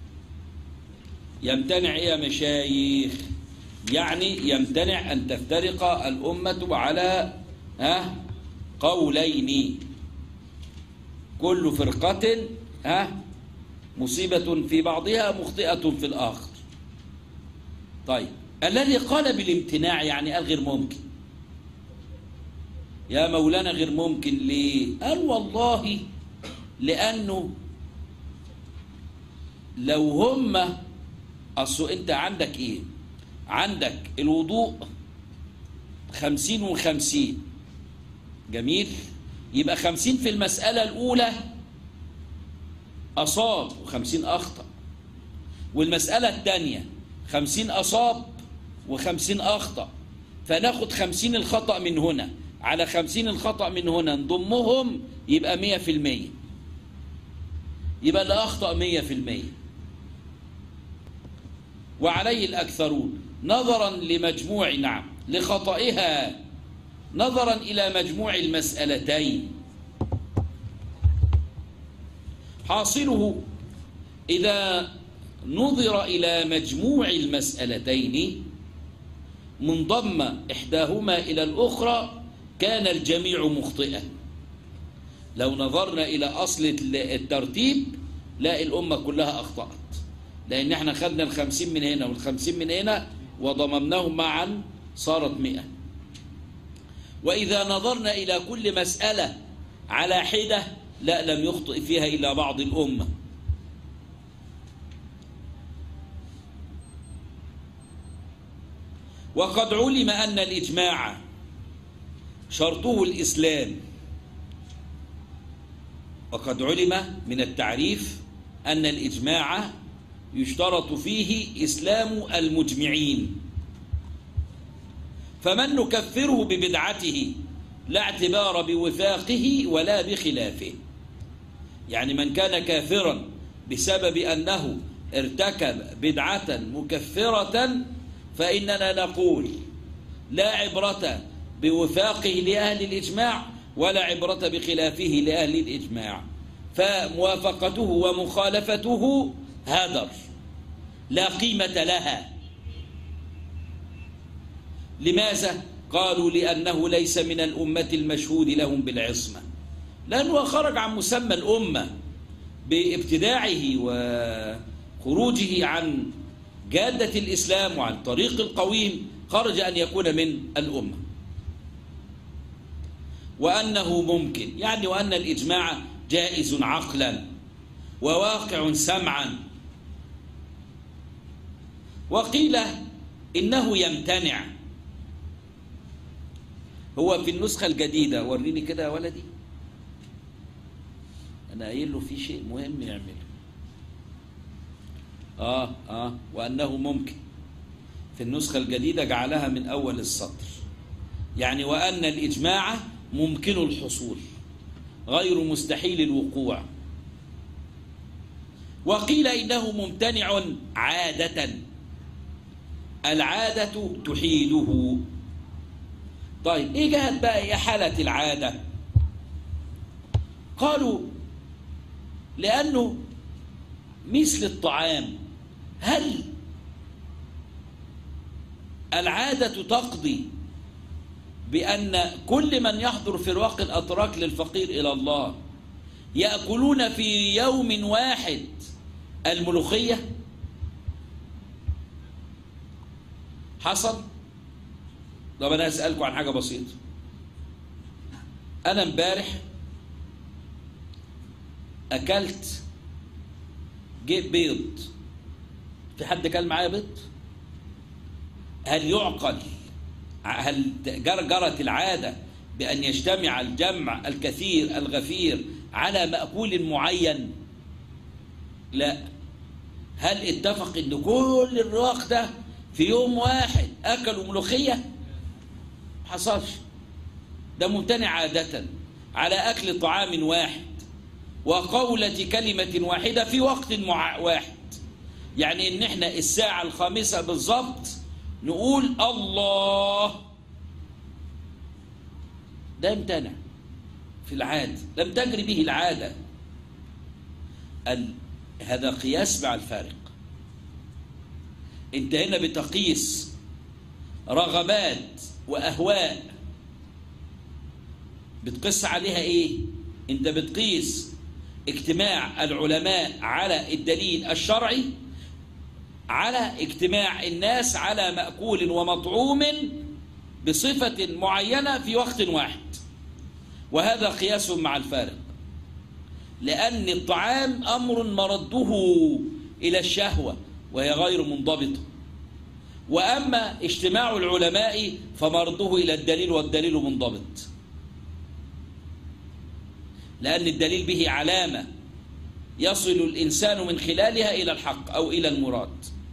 يمتنع إيه يا مشايخ؟ يعني يمتنع أن تفترق الأمة على ها قولين، كل فرقة ها مصيبة في بعضها مخطئة في الآخر. طيب الذي قال بالامتناع يعني قال غير ممكن. يا مولانا غير ممكن ليه؟ قال والله لأنه لو هم أصل أنت عندك إيه؟ عندك الوضوء خمسين وخمسين، جميل، يبقى خمسين في المسألة الأولى أصاب وخمسين أخطأ، والمسألة الثانية خمسين أصاب وخمسين أخطأ، فناخد خمسين الخطأ من هنا على خمسين الخطأ من هنا نضمهم يبقى مية في المية، يبقى اللي أخطأ مية في المية. وعليه الأكثرون نظرا لمجموع نعم لخطئها نظرا إلى مجموع المسألتين. حاصله إذا نظر إلى مجموع المسألتين منضم إحداهما إلى الأخرى كان الجميع مخطئا. لو نظرنا إلى أصل الترتيب لا الأمة كلها أخطأت، لأن احنا خدنا الخمسين من هنا والخمسين من هنا وضممناهم معا صارت مئة. وإذا نظرنا إلى كل مسألة على حدة لا لم يخطئ فيها إلا بعض الأمة. وقد علم أن الإجماع شرطه الإسلام. وقد علم من التعريف أن الإجماع يشترط فيه إسلام المجمعين، فمن نكفره ببدعته لا اعتبار بوفاقه ولا بخلافه. يعني من كان كافرا بسبب أنه ارتكب بدعة مكفرة فإننا نقول لا عبرة بوفاقه لأهل الإجماع ولا عبرة بخلافه لأهل الإجماع، فموافقته ومخالفته هدر لا قيمة لها. لماذا؟ قالوا لأنه ليس من الأمة المشهود لهم بالعصمة، لأنه خرج عن مسمى الأمة بابتداعه وخروجه عن جادة الإسلام وعن طريق القويم، خرج أن يكون من الأمة. وأنه ممكن يعني وأن الإجماع جائز عقلا وواقع سمعا. وقيل إنه يمتنع. هو في النسخة الجديدة وريني كده يا ولدي، أنا قايل له في شيء مهم يعمله. آه آه وأنه ممكن في النسخة الجديدة جعلها من أول السطر، يعني وأن الإجماع ممكن الحصول غير مستحيل الوقوع. وقيل إنه ممتنع عادة، العادة تحيله. طيب إيه جهت بقى إيه حالة العادة؟ قالوا لأنه مثل الطعام، هل العادة تقضي بأن كل من يحضر في الوقت الأتراك للفقير إلى الله يأكلون في يوم واحد الملوخية؟ حصل؟ طب أنا أسألكم عن حاجة بسيطة. أنا امبارح أكلت جه بيض، في حد كان معايا بيض؟ هل يعقل، هل جرت العادة بأن يجتمع الجمع الكثير الغفير على مأكول معين؟ لا. هل اتفق ان كل الرواق ده في يوم واحد اكلوا ملوخية؟ ما حصلش. ده ممتنع عادة على اكل طعام واحد وقولة كلمة واحدة في وقت واحد. يعني ان احنا الساعة الخامسة بالضبط نقول الله، ده امتنع في العادة، لم تجري به العادة. هذا قياس مع الفارق. انت هنا بتقيس رغبات واهواء، بتقيس عليها ايه؟ انت بتقيس اجتماع العلماء على الدليل الشرعي على اجتماع الناس على مأكول ومطعوم بصفة معينة في وقت واحد، وهذا قياس مع الفارق. لأن الطعام أمر مرده إلى الشهوة وهي غير منضبطة، وأما اجتماع العلماء فمرده إلى الدليل والدليل منضبط، لأن الدليل به علامة يصل الإنسان من خلالها إلى الحق أو إلى المراد.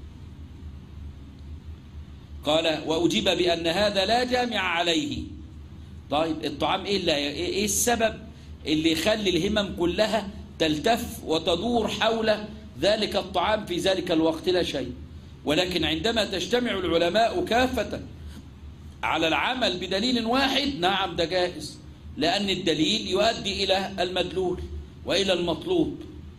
قال وأجيب بأن هذا لا جامع عليه. طيب الطعام إيه, اللي إيه السبب اللي يخلي الهمم كلها تلتف وتدور حول ذلك الطعام في ذلك الوقت؟ لا شيء. ولكن عندما تجتمع العلماء كافة على العمل بدليل واحد، نعم ده جائز، لأن الدليل يؤدي إلى المدلول وإلى المطلوب.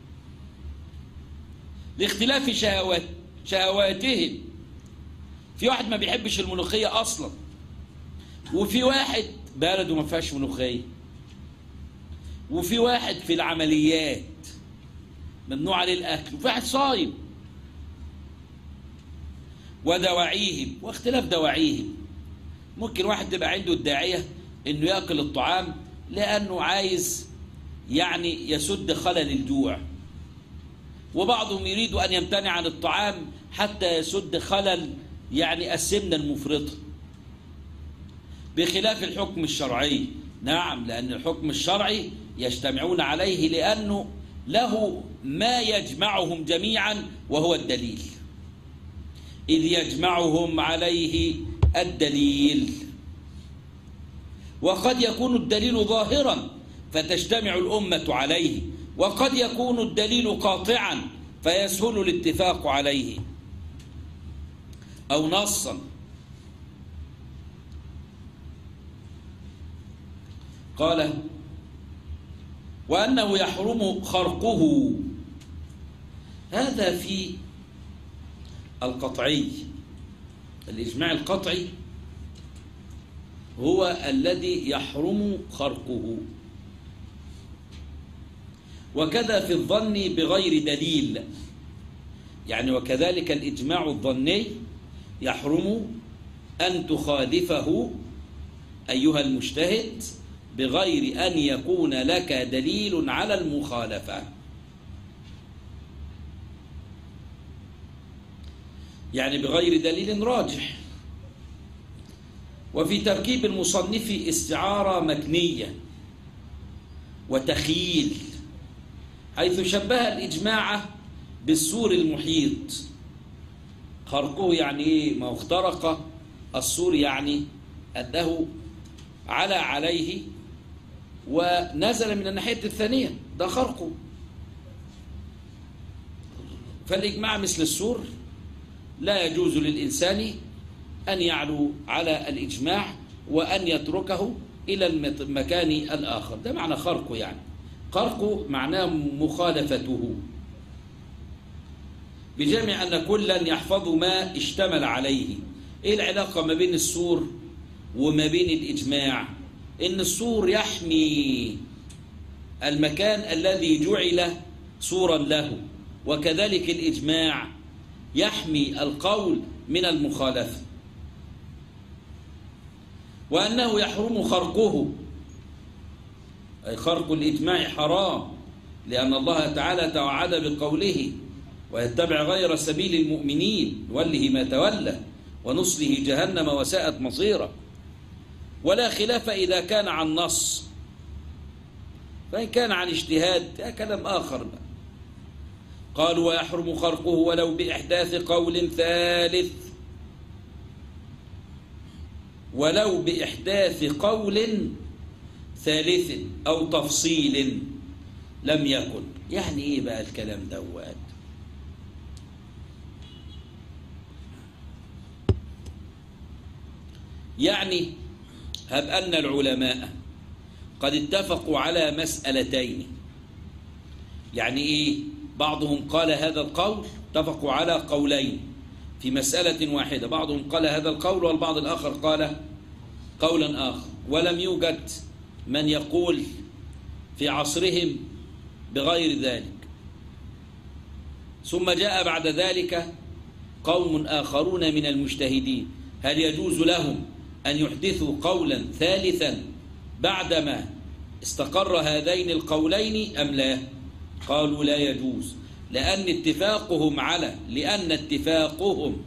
لاختلاف شهوات شهواتهم. في واحد ما بيحبش الملوخية أصلا، وفي واحد بلده ما فيهاش ملوخية، وفي واحد في العمليات ممنوع عليه الأكل، وفي واحد صايم. ودواعيهم واختلاف دواعيهم. ممكن واحد تبقى عنده الداعية إنه يأكل الطعام لأنه عايز يعني يسد خلل الجوع، وبعضهم يريد أن يمتنع عن الطعام حتى يسد خلل يعني السمنة المفرطة، بخلاف الحكم الشرعي. نعم، لأن الحكم الشرعي يجتمعون عليه لأنه له ما يجمعهم جميعا وهو الدليل، إذ يجمعهم عليه الدليل. وقد يكون الدليل ظاهرا فتجتمع الأمة عليه، وقد يكون الدليل قاطعا فيسهل الاتفاق عليه، أو نصا. قال وأنه يحرم خرقه. هذا في القطعي. الإجماع القطعي هو الذي يحرم خرقه، وكذا في الظن بغير دليل. يعني وكذلك الإجماع الظني يحرم أن تخالفه أيها المجتهد بغير أن يكون لك دليل على المخالفة. يعني بغير دليل راجح. وفي تركيب المصنف استعارة مكنية وتخييل، حيث شبه الإجماع بالسور المحيط. خرقه يعني إيه؟ ما اخترق السور، يعني أنه على عليه ونزل من الناحية الثانية، ده خرقه. فالإجماع مثل السور، لا يجوز للإنسان أن يعلو على الإجماع وأن يتركه إلى المكان الآخر. ده معنى خرقه. يعني خرقه معناه مخالفته، بجمع أن كلا يحفظ ما اشتمل عليه. إيه العلاقة ما بين السور وما بين الإجماع؟ إن السور يحمي المكان الذي جعل سورا له، وكذلك الإجماع يحمي القول من المخالفة. وأنه يحرم خرقه، أي خرق الإجماع حرام، لأن الله تعالى توعد بقوله ويتبع غير سبيل المؤمنين نوله ما تولى ونصله جهنم وساءت مصيره. ولا خلاف إذا كان عن نص، فإن كان عن اجتهاد ده كلام آخر بقى. قالوا ويحرم خرقه ولو بإحداث قول ثالث، ولو بإحداث قول ثالث أو تفصيل لم يكن. يعني إيه بقى الكلام دوت؟ يعني هب أن العلماء قد اتفقوا على مسألتين. يعني إيه؟ بعضهم قال هذا القول، اتفقوا على قولين في مسألة واحدة، بعضهم قال هذا القول والبعض الآخر قال قولا آخر، ولم يوجد من يقول في عصرهم بغير ذلك. ثم جاء بعد ذلك قوم آخرون من المجتهدين، هل يجوز لهم أن يحدثوا قولا ثالثا بعدما استقر هذين القولين أم لا؟ قالوا لا يجوز، لأن اتفاقهم على لأن اتفاقهم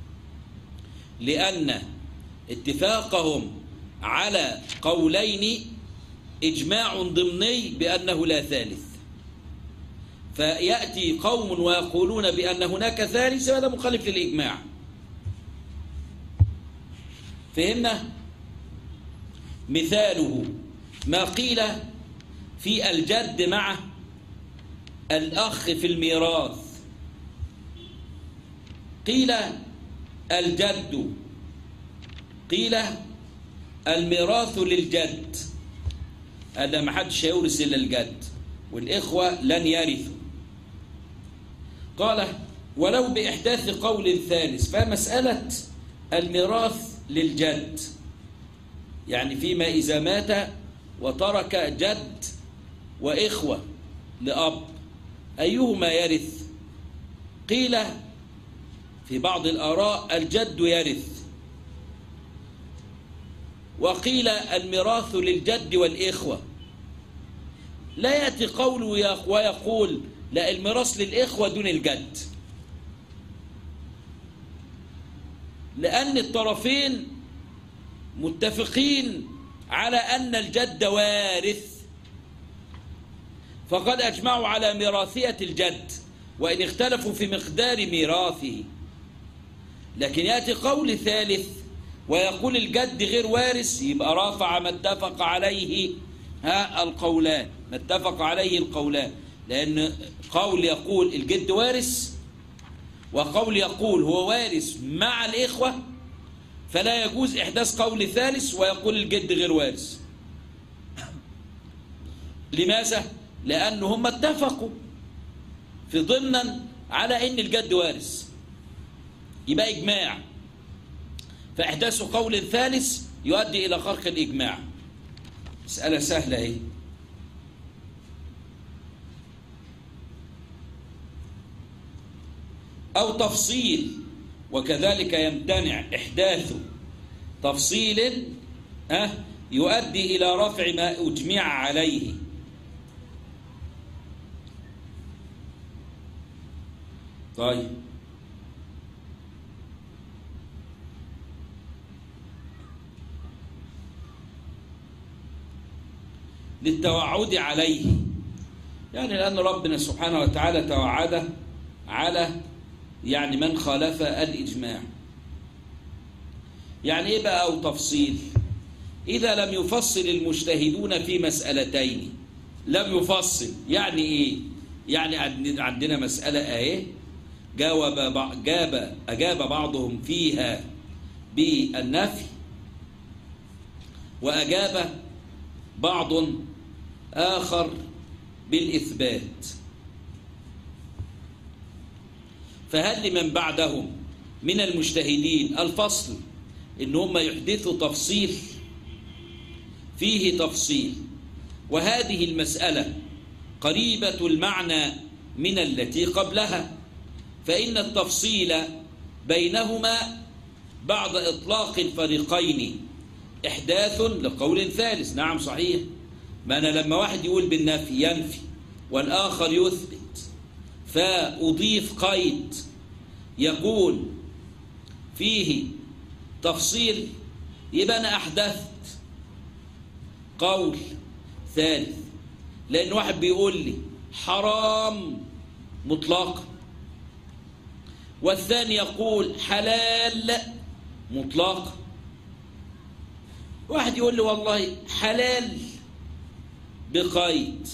لأن اتفاقهم على قولين إجماع ضمني بأنه لا ثالث. فيأتي قوم ويقولون بأن هناك ثالث، وهذا مخالف للإجماع. فهمنا؟ مثاله ما قيل في الجد مع الأخ في الميراث. قيل الجد قيل الميراث للجد، هذا ما حدش يورث إلا الجد، والإخوة لن يرثوا. قال ولو بإحداث قول ثالث، فمسألة الميراث للجد يعني فيما إذا مات وترك جد وإخوة لأب أيهما يرث؟ قيل في بعض الآراء الجد يرث، وقيل الميراث للجد والإخوة. لا يأتي قول ويقول لا الميراث للإخوة دون الجد، لأن الطرفين متفقين على أن الجد وارث، فقد أجمعوا على ميراثية الجد وإن اختلفوا في مقدار ميراثه. لكن يأتي قول ثالث ويقول الجد غير وارث، يبقى رافع ما اتفق عليه ها القولان، ما اتفق عليه القولان، لأن قول يقول الجد وارث وقول يقول هو وارث مع الإخوة، فلا يجوز إحداث قول ثالث ويقول الجد غير وارث. لماذا؟ لأنهم اتفقوا في ضمنا على أن الجد وارث، يبقى إجماع، فإحداث قول ثالث يؤدي إلى خرق الإجماع. مسألة سهلة اهي. أو تفصيل، وكذلك يمتنع إحداث تفصيل أه يؤدي إلى رفع ما أجمع عليه. طيب للتوعد عليه، يعني لأن ربنا سبحانه وتعالى توعد على يعني من خالف الإجماع. يعني إيه بقى أو تفصيل؟ إذا لم يفصل المجتهدون في مسألتين، لم يفصل يعني إيه؟ يعني عندنا مسألة أهي جاوب جاب أجاب بعضهم فيها بالنفي وأجاب بعض آخر بالإثبات، فهل لمن بعدهم من المجتهدين الفصل إن هم يحدثوا تفصيل؟ فيه تفصيل، وهذه المسألة قريبة المعنى من التي قبلها، فإن التفصيل بينهما بعد إطلاق الفريقين إحداث لقول ثالث. نعم صحيح، ما أنا لما واحد يقول بالنفي ينفي والآخر يثبت، فأضيف قيد يقول فيه تفصيل، يبقى أنا أحدثت قول ثالث. لأن واحد بيقول لي حرام مطلقا، والثاني يقول حلال مطلقا. واحد يقول لي والله حلال بقيد،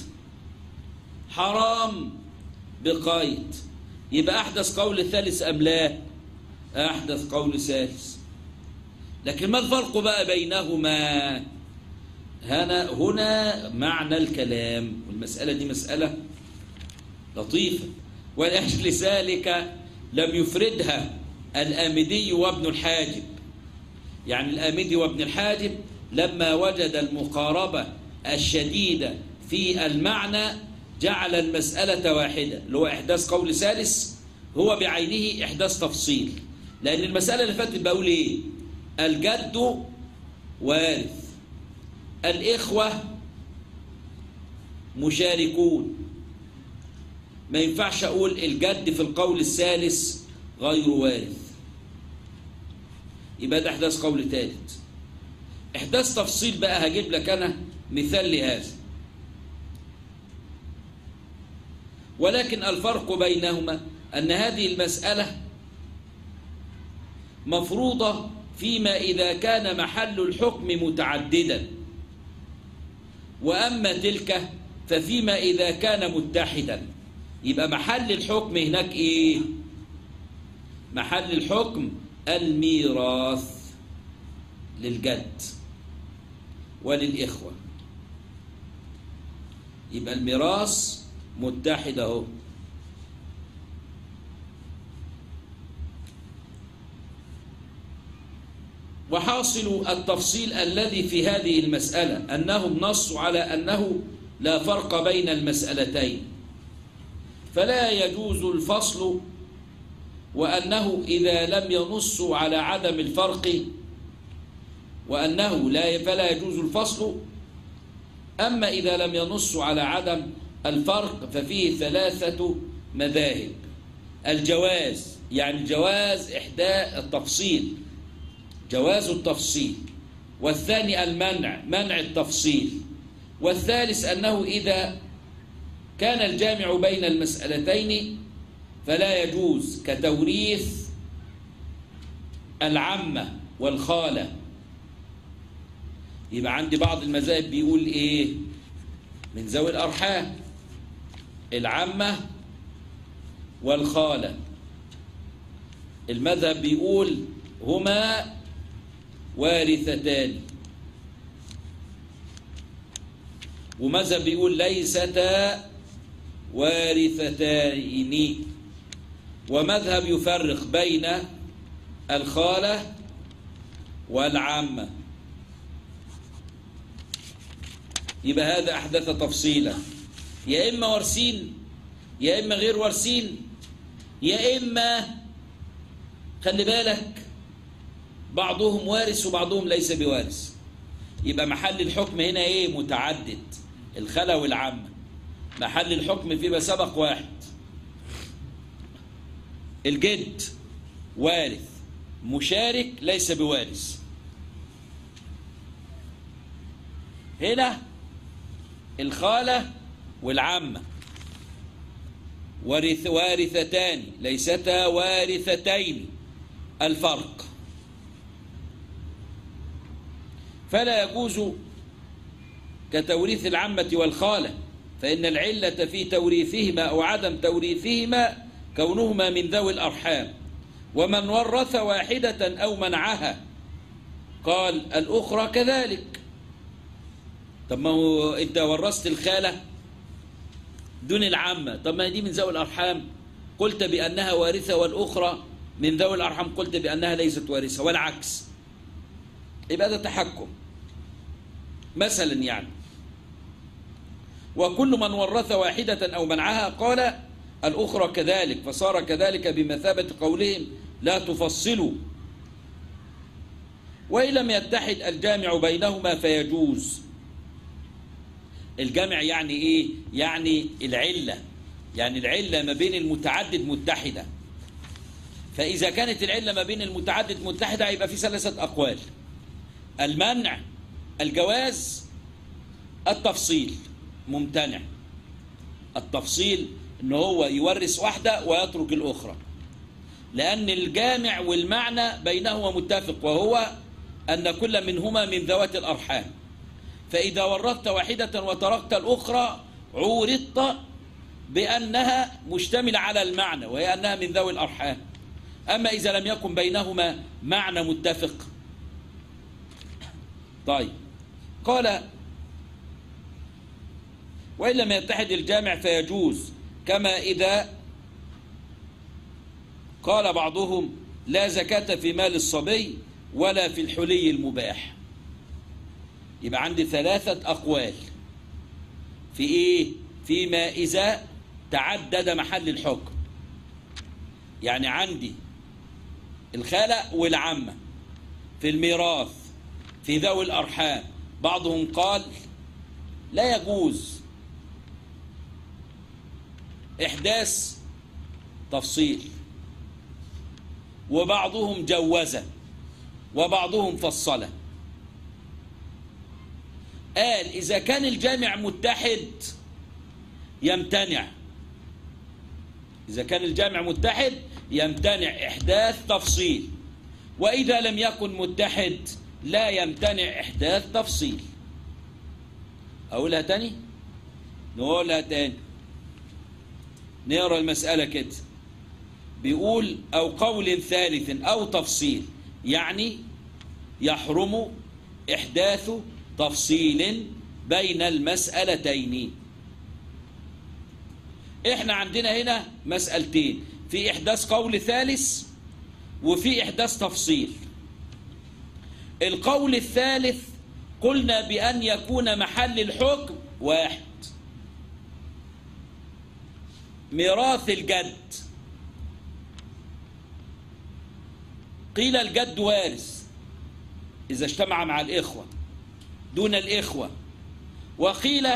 حرام بقيد، يبقى أحدث قول ثالث أم لا؟ أحدث قول ثالث. لكن ما الفرق بقى بينهما؟ هنا هنا معنى الكلام، والمسألة دي مسألة لطيفة، ولأجل ذلك لم يفردها الآمدي وابن الحاجب. يعني الآمدي وابن الحاجب لما وجد المقاربة الشديدة في المعنى جعل المسألة واحدة، اللي هو إحداث قول ثالث هو بعينه إحداث تفصيل. لأن المسألة اللي فاتت بقول إيه؟ الجد وارث، الإخوة مشاركون، ما ينفعش أقول الجد في القول الثالث غير وارث، يبقى ده إحداث قول ثالث. إحداث تفصيل بقى هجيب لك أنا مثال لهذا، ولكن الفرق بينهما أن هذه المسألة مفروضة فيما إذا كان محل الحكم متعددا، وأما تلك ففيما إذا كان متحدا. يبقى محل الحكم هناك إيه؟ محل الحكم الميراث للجد وللإخوة، يبقى الميراث متحد اهو. وحاصل التفصيل الذي في هذه المسألة أنهم نصوا على أنه لا فرق بين المسألتين، فلا يجوز الفصل، وأنه إذا لم ينصوا على عدم الفرق وأنه لا فلا يجوز الفصل. أما إذا لم ينصوا على عدم الفرق ففيه ثلاثة مذاهب: الجواز، يعني جواز إحداث التفصيل، جواز التفصيل، والثاني المنع، منع التفصيل، والثالث أنه إذا كان الجامع بين المسألتين فلا يجوز، كتوريث العمة والخالة. يبقى عندي بعض المذاهب بيقول إيه؟ من ذوي الأرحام العمة والخالة، المذهب بيقول هما وارثتان، ومذهب بيقول ليستا وارثتين، ومذهب يفرق بين الخالة والعمة. يبقى هذا أحدث تفصيلا، يا إما وارثين يا إما غير وارثين، يا إما خلي بالك بعضهم وارث وبعضهم ليس بوارث. يبقى محل الحكم هنا إيه؟ متعدد، الخالة والعمة. محل الحكم فيما سبق واحد، الجد وارث مشارك ليس بوارث. هنا الخالة والعمة وارث وارثتان ليستا وارثتين، الفرق. فلا يجوز كتوريث العمة والخالة، فإن العلة في توريثهما أو عدم توريثهما كونهما من ذوي الأرحام، ومن ورث واحدة أو منعها قال الأخرى كذلك. طب ما هو أنت ورثت الخالة دون العمة، طب ما دي من ذوي الأرحام، قلت بأنها وارثة، والأخرى من ذوي الأرحام قلت بأنها ليست وارثة، والعكس. يبقى ده تحكم مثلا يعني. وكل من ورث واحدة أو منعها قال الأخرى كذلك، فصار كذلك بمثابة قولهم لا تفصلوا. وإن لم يتحد الجامع بينهما فيجوز. الجامع يعني إيه؟ يعني العلة، يعني العلة ما بين المتعدد متحدة. فإذا كانت العلة ما بين المتعدد متحدة يبقى في ثلاثة أقوال: المنع، الجواز، التفصيل. ممتنع التفصيل إن هو يورث واحدة ويترك الأخرى، لأن الجامع والمعنى بينهما متفق، وهو أن كل منهما من ذوات الأرحام، فإذا ورثت واحدة وتركت الأخرى عورضت بأنها مشتملة على المعنى، وهي أنها من ذوي الأرحام. أما إذا لم يكن بينهما معنى متفق. طيب، قال: وإن لم يتحد الجامع فيجوز، كما إذا قال بعضهم: لا زكاة في مال الصبي ولا في الحلي المباح. يبقى عندي ثلاثة أقوال في إيه؟ فيما إذا تعدد محل الحكم. يعني عندي الخالة والعمة في الميراث في ذوي الأرحام، بعضهم قال لا يجوز إحداث تفصيل، وبعضهم جوزه، وبعضهم فصله. قال إذا كان الجامع متحد يمتنع، إذا كان الجامع متحد يمتنع إحداث تفصيل، وإذا لم يكن متحد لا يمتنع إحداث تفصيل. أقولها تاني؟ نقولها تاني، نقرأ المسألة كده. بيقول: أو قول ثالث أو تفصيل، يعني يحرم إحداث تفصيل بين المسألتين. إحنا عندنا هنا مسألتين، في إحداث قول ثالث وفي إحداث تفصيل. القول الثالث قلنا بأن يكون محل الحكم واحد، ميراث الجد. قيل الجد وارث إذا اجتمع مع الإخوة دون الإخوة، وقيل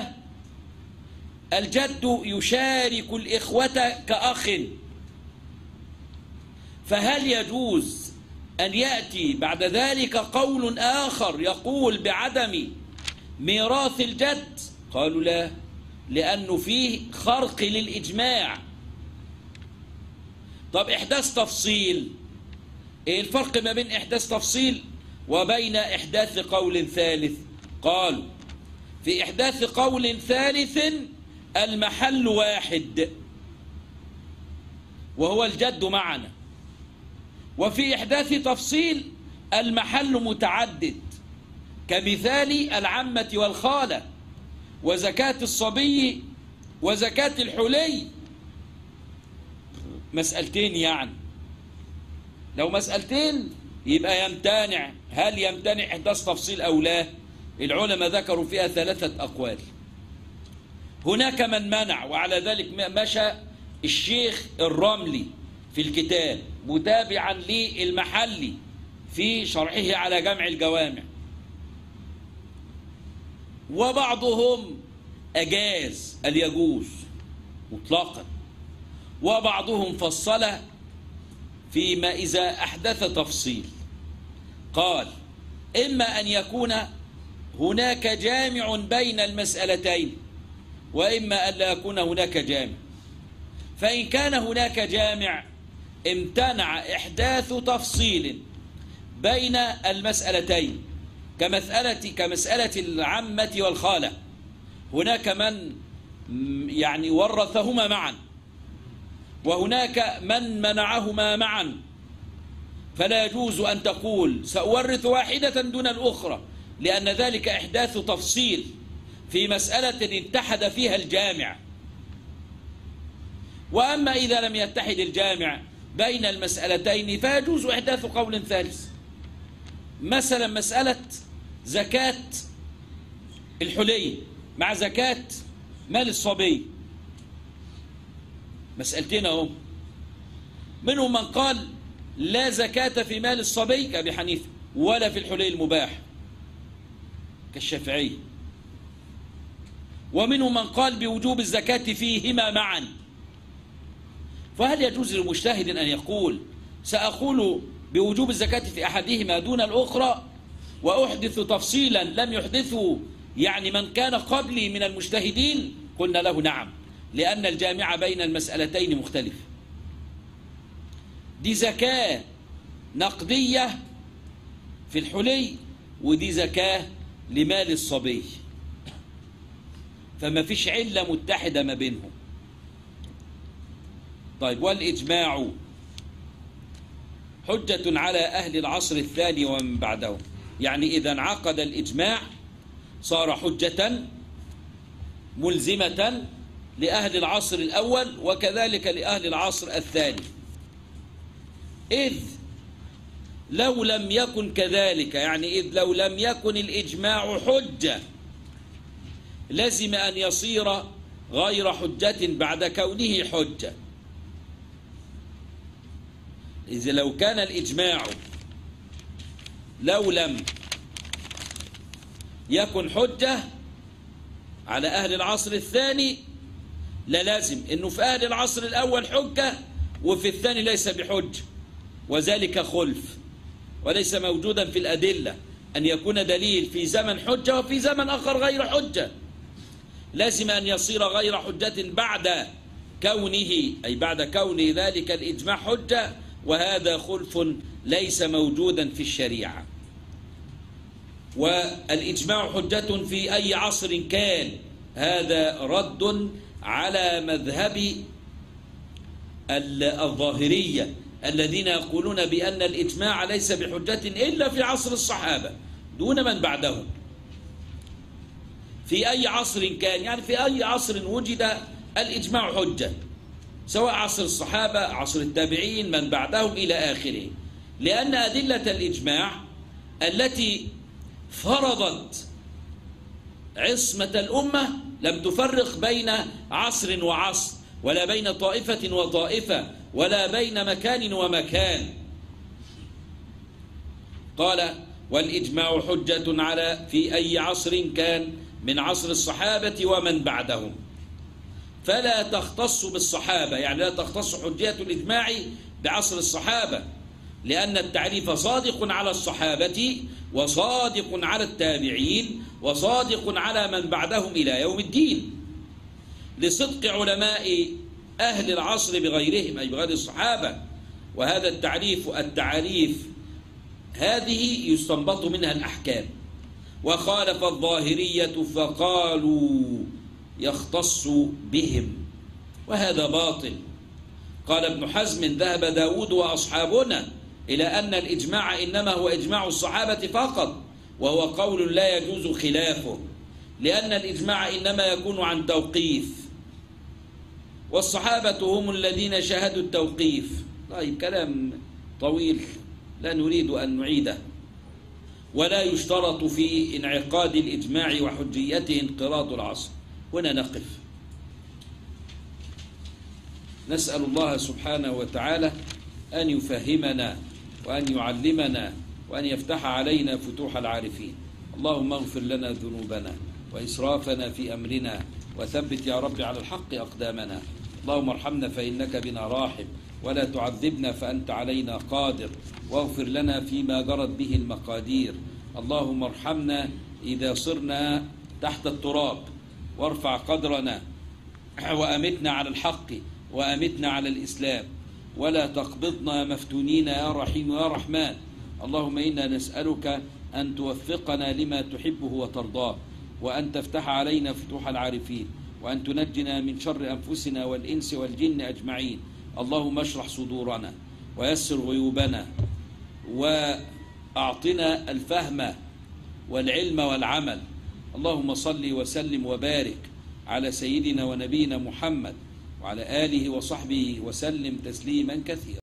الجد يشارك الإخوة كأخ. فهل يجوز أن يأتي بعد ذلك قول آخر يقول بعدم ميراث الجد؟ قالوا لا، لأنه فيه خرق للإجماع. طب إحداث تفصيل، إيه الفرق ما بين إحداث تفصيل وبين إحداث قول ثالث؟ قالوا في إحداث قول ثالث المحل واحد وهو الجد معنا، وفي إحداث تفصيل المحل متعدد، كمثال العمة والخالة وزكاة الصبي وزكاة الحلي. مسألتين يعني، لو مسألتين يبقى يمتنع. هل يمتنع إحداث تفصيل أو لا؟ العلماء ذكروا فيها ثلاثة أقوال. هناك من منع، وعلى ذلك مشى الشيخ الرملي في الكتاب متابعا للمحلي في شرحه على جمع الجوامع، وبعضهم أجاز اليجوز مطلقا، وبعضهم فصل فيما إذا أحدث تفصيل. قال: إما أن يكون هناك جامع بين المسألتين، وإما أن لا يكون هناك جامع. فإن كان هناك جامع امتنع إحداث تفصيل بين المسألتين، كمسألة كمسألة العمة والخالة. هناك من يعني ورثهما معا، وهناك من منعهما معا، فلا يجوز أن تقول سأورث واحدة دون الأخرى، لأن ذلك إحداث تفصيل في مسألة اتحد فيها الجامع. وأما إذا لم يتحد الجامع بين المسألتين فيجوز إحداث قول ثالث. مثلا مسألة زكاة الحلي مع زكاة مال الصبي، مسألتين اهو. منهم من قال لا زكاة في مال الصبي كأبي حنيفة، ولا في الحلي المباح كالشافعي. ومنهم من قال بوجوب الزكاة فيهما معا فهل يجوز لمجتهد أن يقول سأقول بوجوب الزكاة في أحدهما دون الأخرى وأحدث تفصيلا لم يحدثه يعني من كان قبلي من المجتهدين؟ قلنا له نعم، لأن الجامع بين المسألتين مختلف. دي زكاة نقدية في الحلي، ودي زكاة لمال الصبي، فما فيش علة متحدة ما بينهم. طيب، والإجماع حجة على أهل العصر الثاني ومن بعدهم، يعني إذا انعقد الإجماع صار حجة ملزمة لأهل العصر الأول وكذلك لأهل العصر الثاني، إذ لو لم يكن كذلك، يعني إذ لو لم يكن الإجماع حجة لزم أن يصير غير حجة بعد كونه حجة. إذا لو كان الإجماع لو لم يكن حجة على أهل العصر الثاني للازم إنه في أهل العصر الأول حجة وفي الثاني ليس بحجة، وذلك خلف، وليس موجودا في الأدلة أن يكون دليل في زمن حجة وفي زمن آخر غير حجة. لازم أن يصير غير حجة بعد كونه، أي بعد كون ذلك الإجماع حجة، وهذا خلف ليس موجودا في الشريعة. والإجماع حجة في أي عصر كان، هذا رد على مذهب الظاهرية الذين يقولون بأن الإجماع ليس بحجة إلا في عصر الصحابة دون من بعدهم. في أي عصر كان، يعني في أي عصر وجد الإجماع حجة، سواء عصر الصحابة، عصر التابعين، من بعدهم إلى آخره، لأن أدلة الإجماع التي فرضت عصمة الأمة لم تفرق بين عصر وعصر، ولا بين طائفة وطائفة، ولا بين مكان ومكان. قال: والإجماع حجة على في أي عصر كان من عصر الصحابة ومن بعدهم، فلا تختص بالصحابة، يعني لا تختص حجية الإجماع بعصر الصحابة، لأن التعريف صادق على الصحابة وصادق على التابعين وصادق على من بعدهم إلى يوم الدين، لصدق علماء أهل العصر بغيرهم، أي بغير الصحابة. وهذا التعريف التعريف هذه يستنبط منها الأحكام. وخالف الظاهرية فقالوا يختص بهم، وهذا باطل. قال ابن حزم: ذهب داود وأصحابنا إلى أن الإجماع إنما هو إجماع الصحابة فقط، وهو قول لا يجوز خلافه، لأن الإجماع إنما يكون عن توقيف، والصحابة هم الذين شاهدوا التوقيف. طيب، كلام طويل لا نريد أن نعيده. ولا يشترط في انعقاد الإجماع وحجيته انقراض العصر. هنا نقف. نسأل الله سبحانه وتعالى أن يفهمنا وأن يعلمنا وأن يفتح علينا فتوح العارفين. اللهم اغفر لنا ذنوبنا وإسرافنا في أمرنا، وثبت يا رب على الحق أقدامنا. اللهم ارحمنا فإنك بنا راحم، ولا تعذبنا فأنت علينا قادر، واغفر لنا فيما جرت به المقادير. اللهم ارحمنا إذا صرنا تحت التراب، وارفع قدرنا، وأمتنا على الحق، وأمتنا على الإسلام، ولا تقبضنا مفتونين يا رحيم يا رحمن. اللهم إنا نسألك أن توفقنا لما تحبه وترضاه، وأن تفتح علينا فتوح العارفين، وأن تنجنا من شر أنفسنا والإنس والجن أجمعين. اللهم اشرح صدورنا ويسر غيوبنا، وأعطنا الفهم والعلم والعمل. اللهم صل وسلم وبارك على سيدنا ونبينا محمد وعلى آله وصحبه وسلم تسليما كثيرا.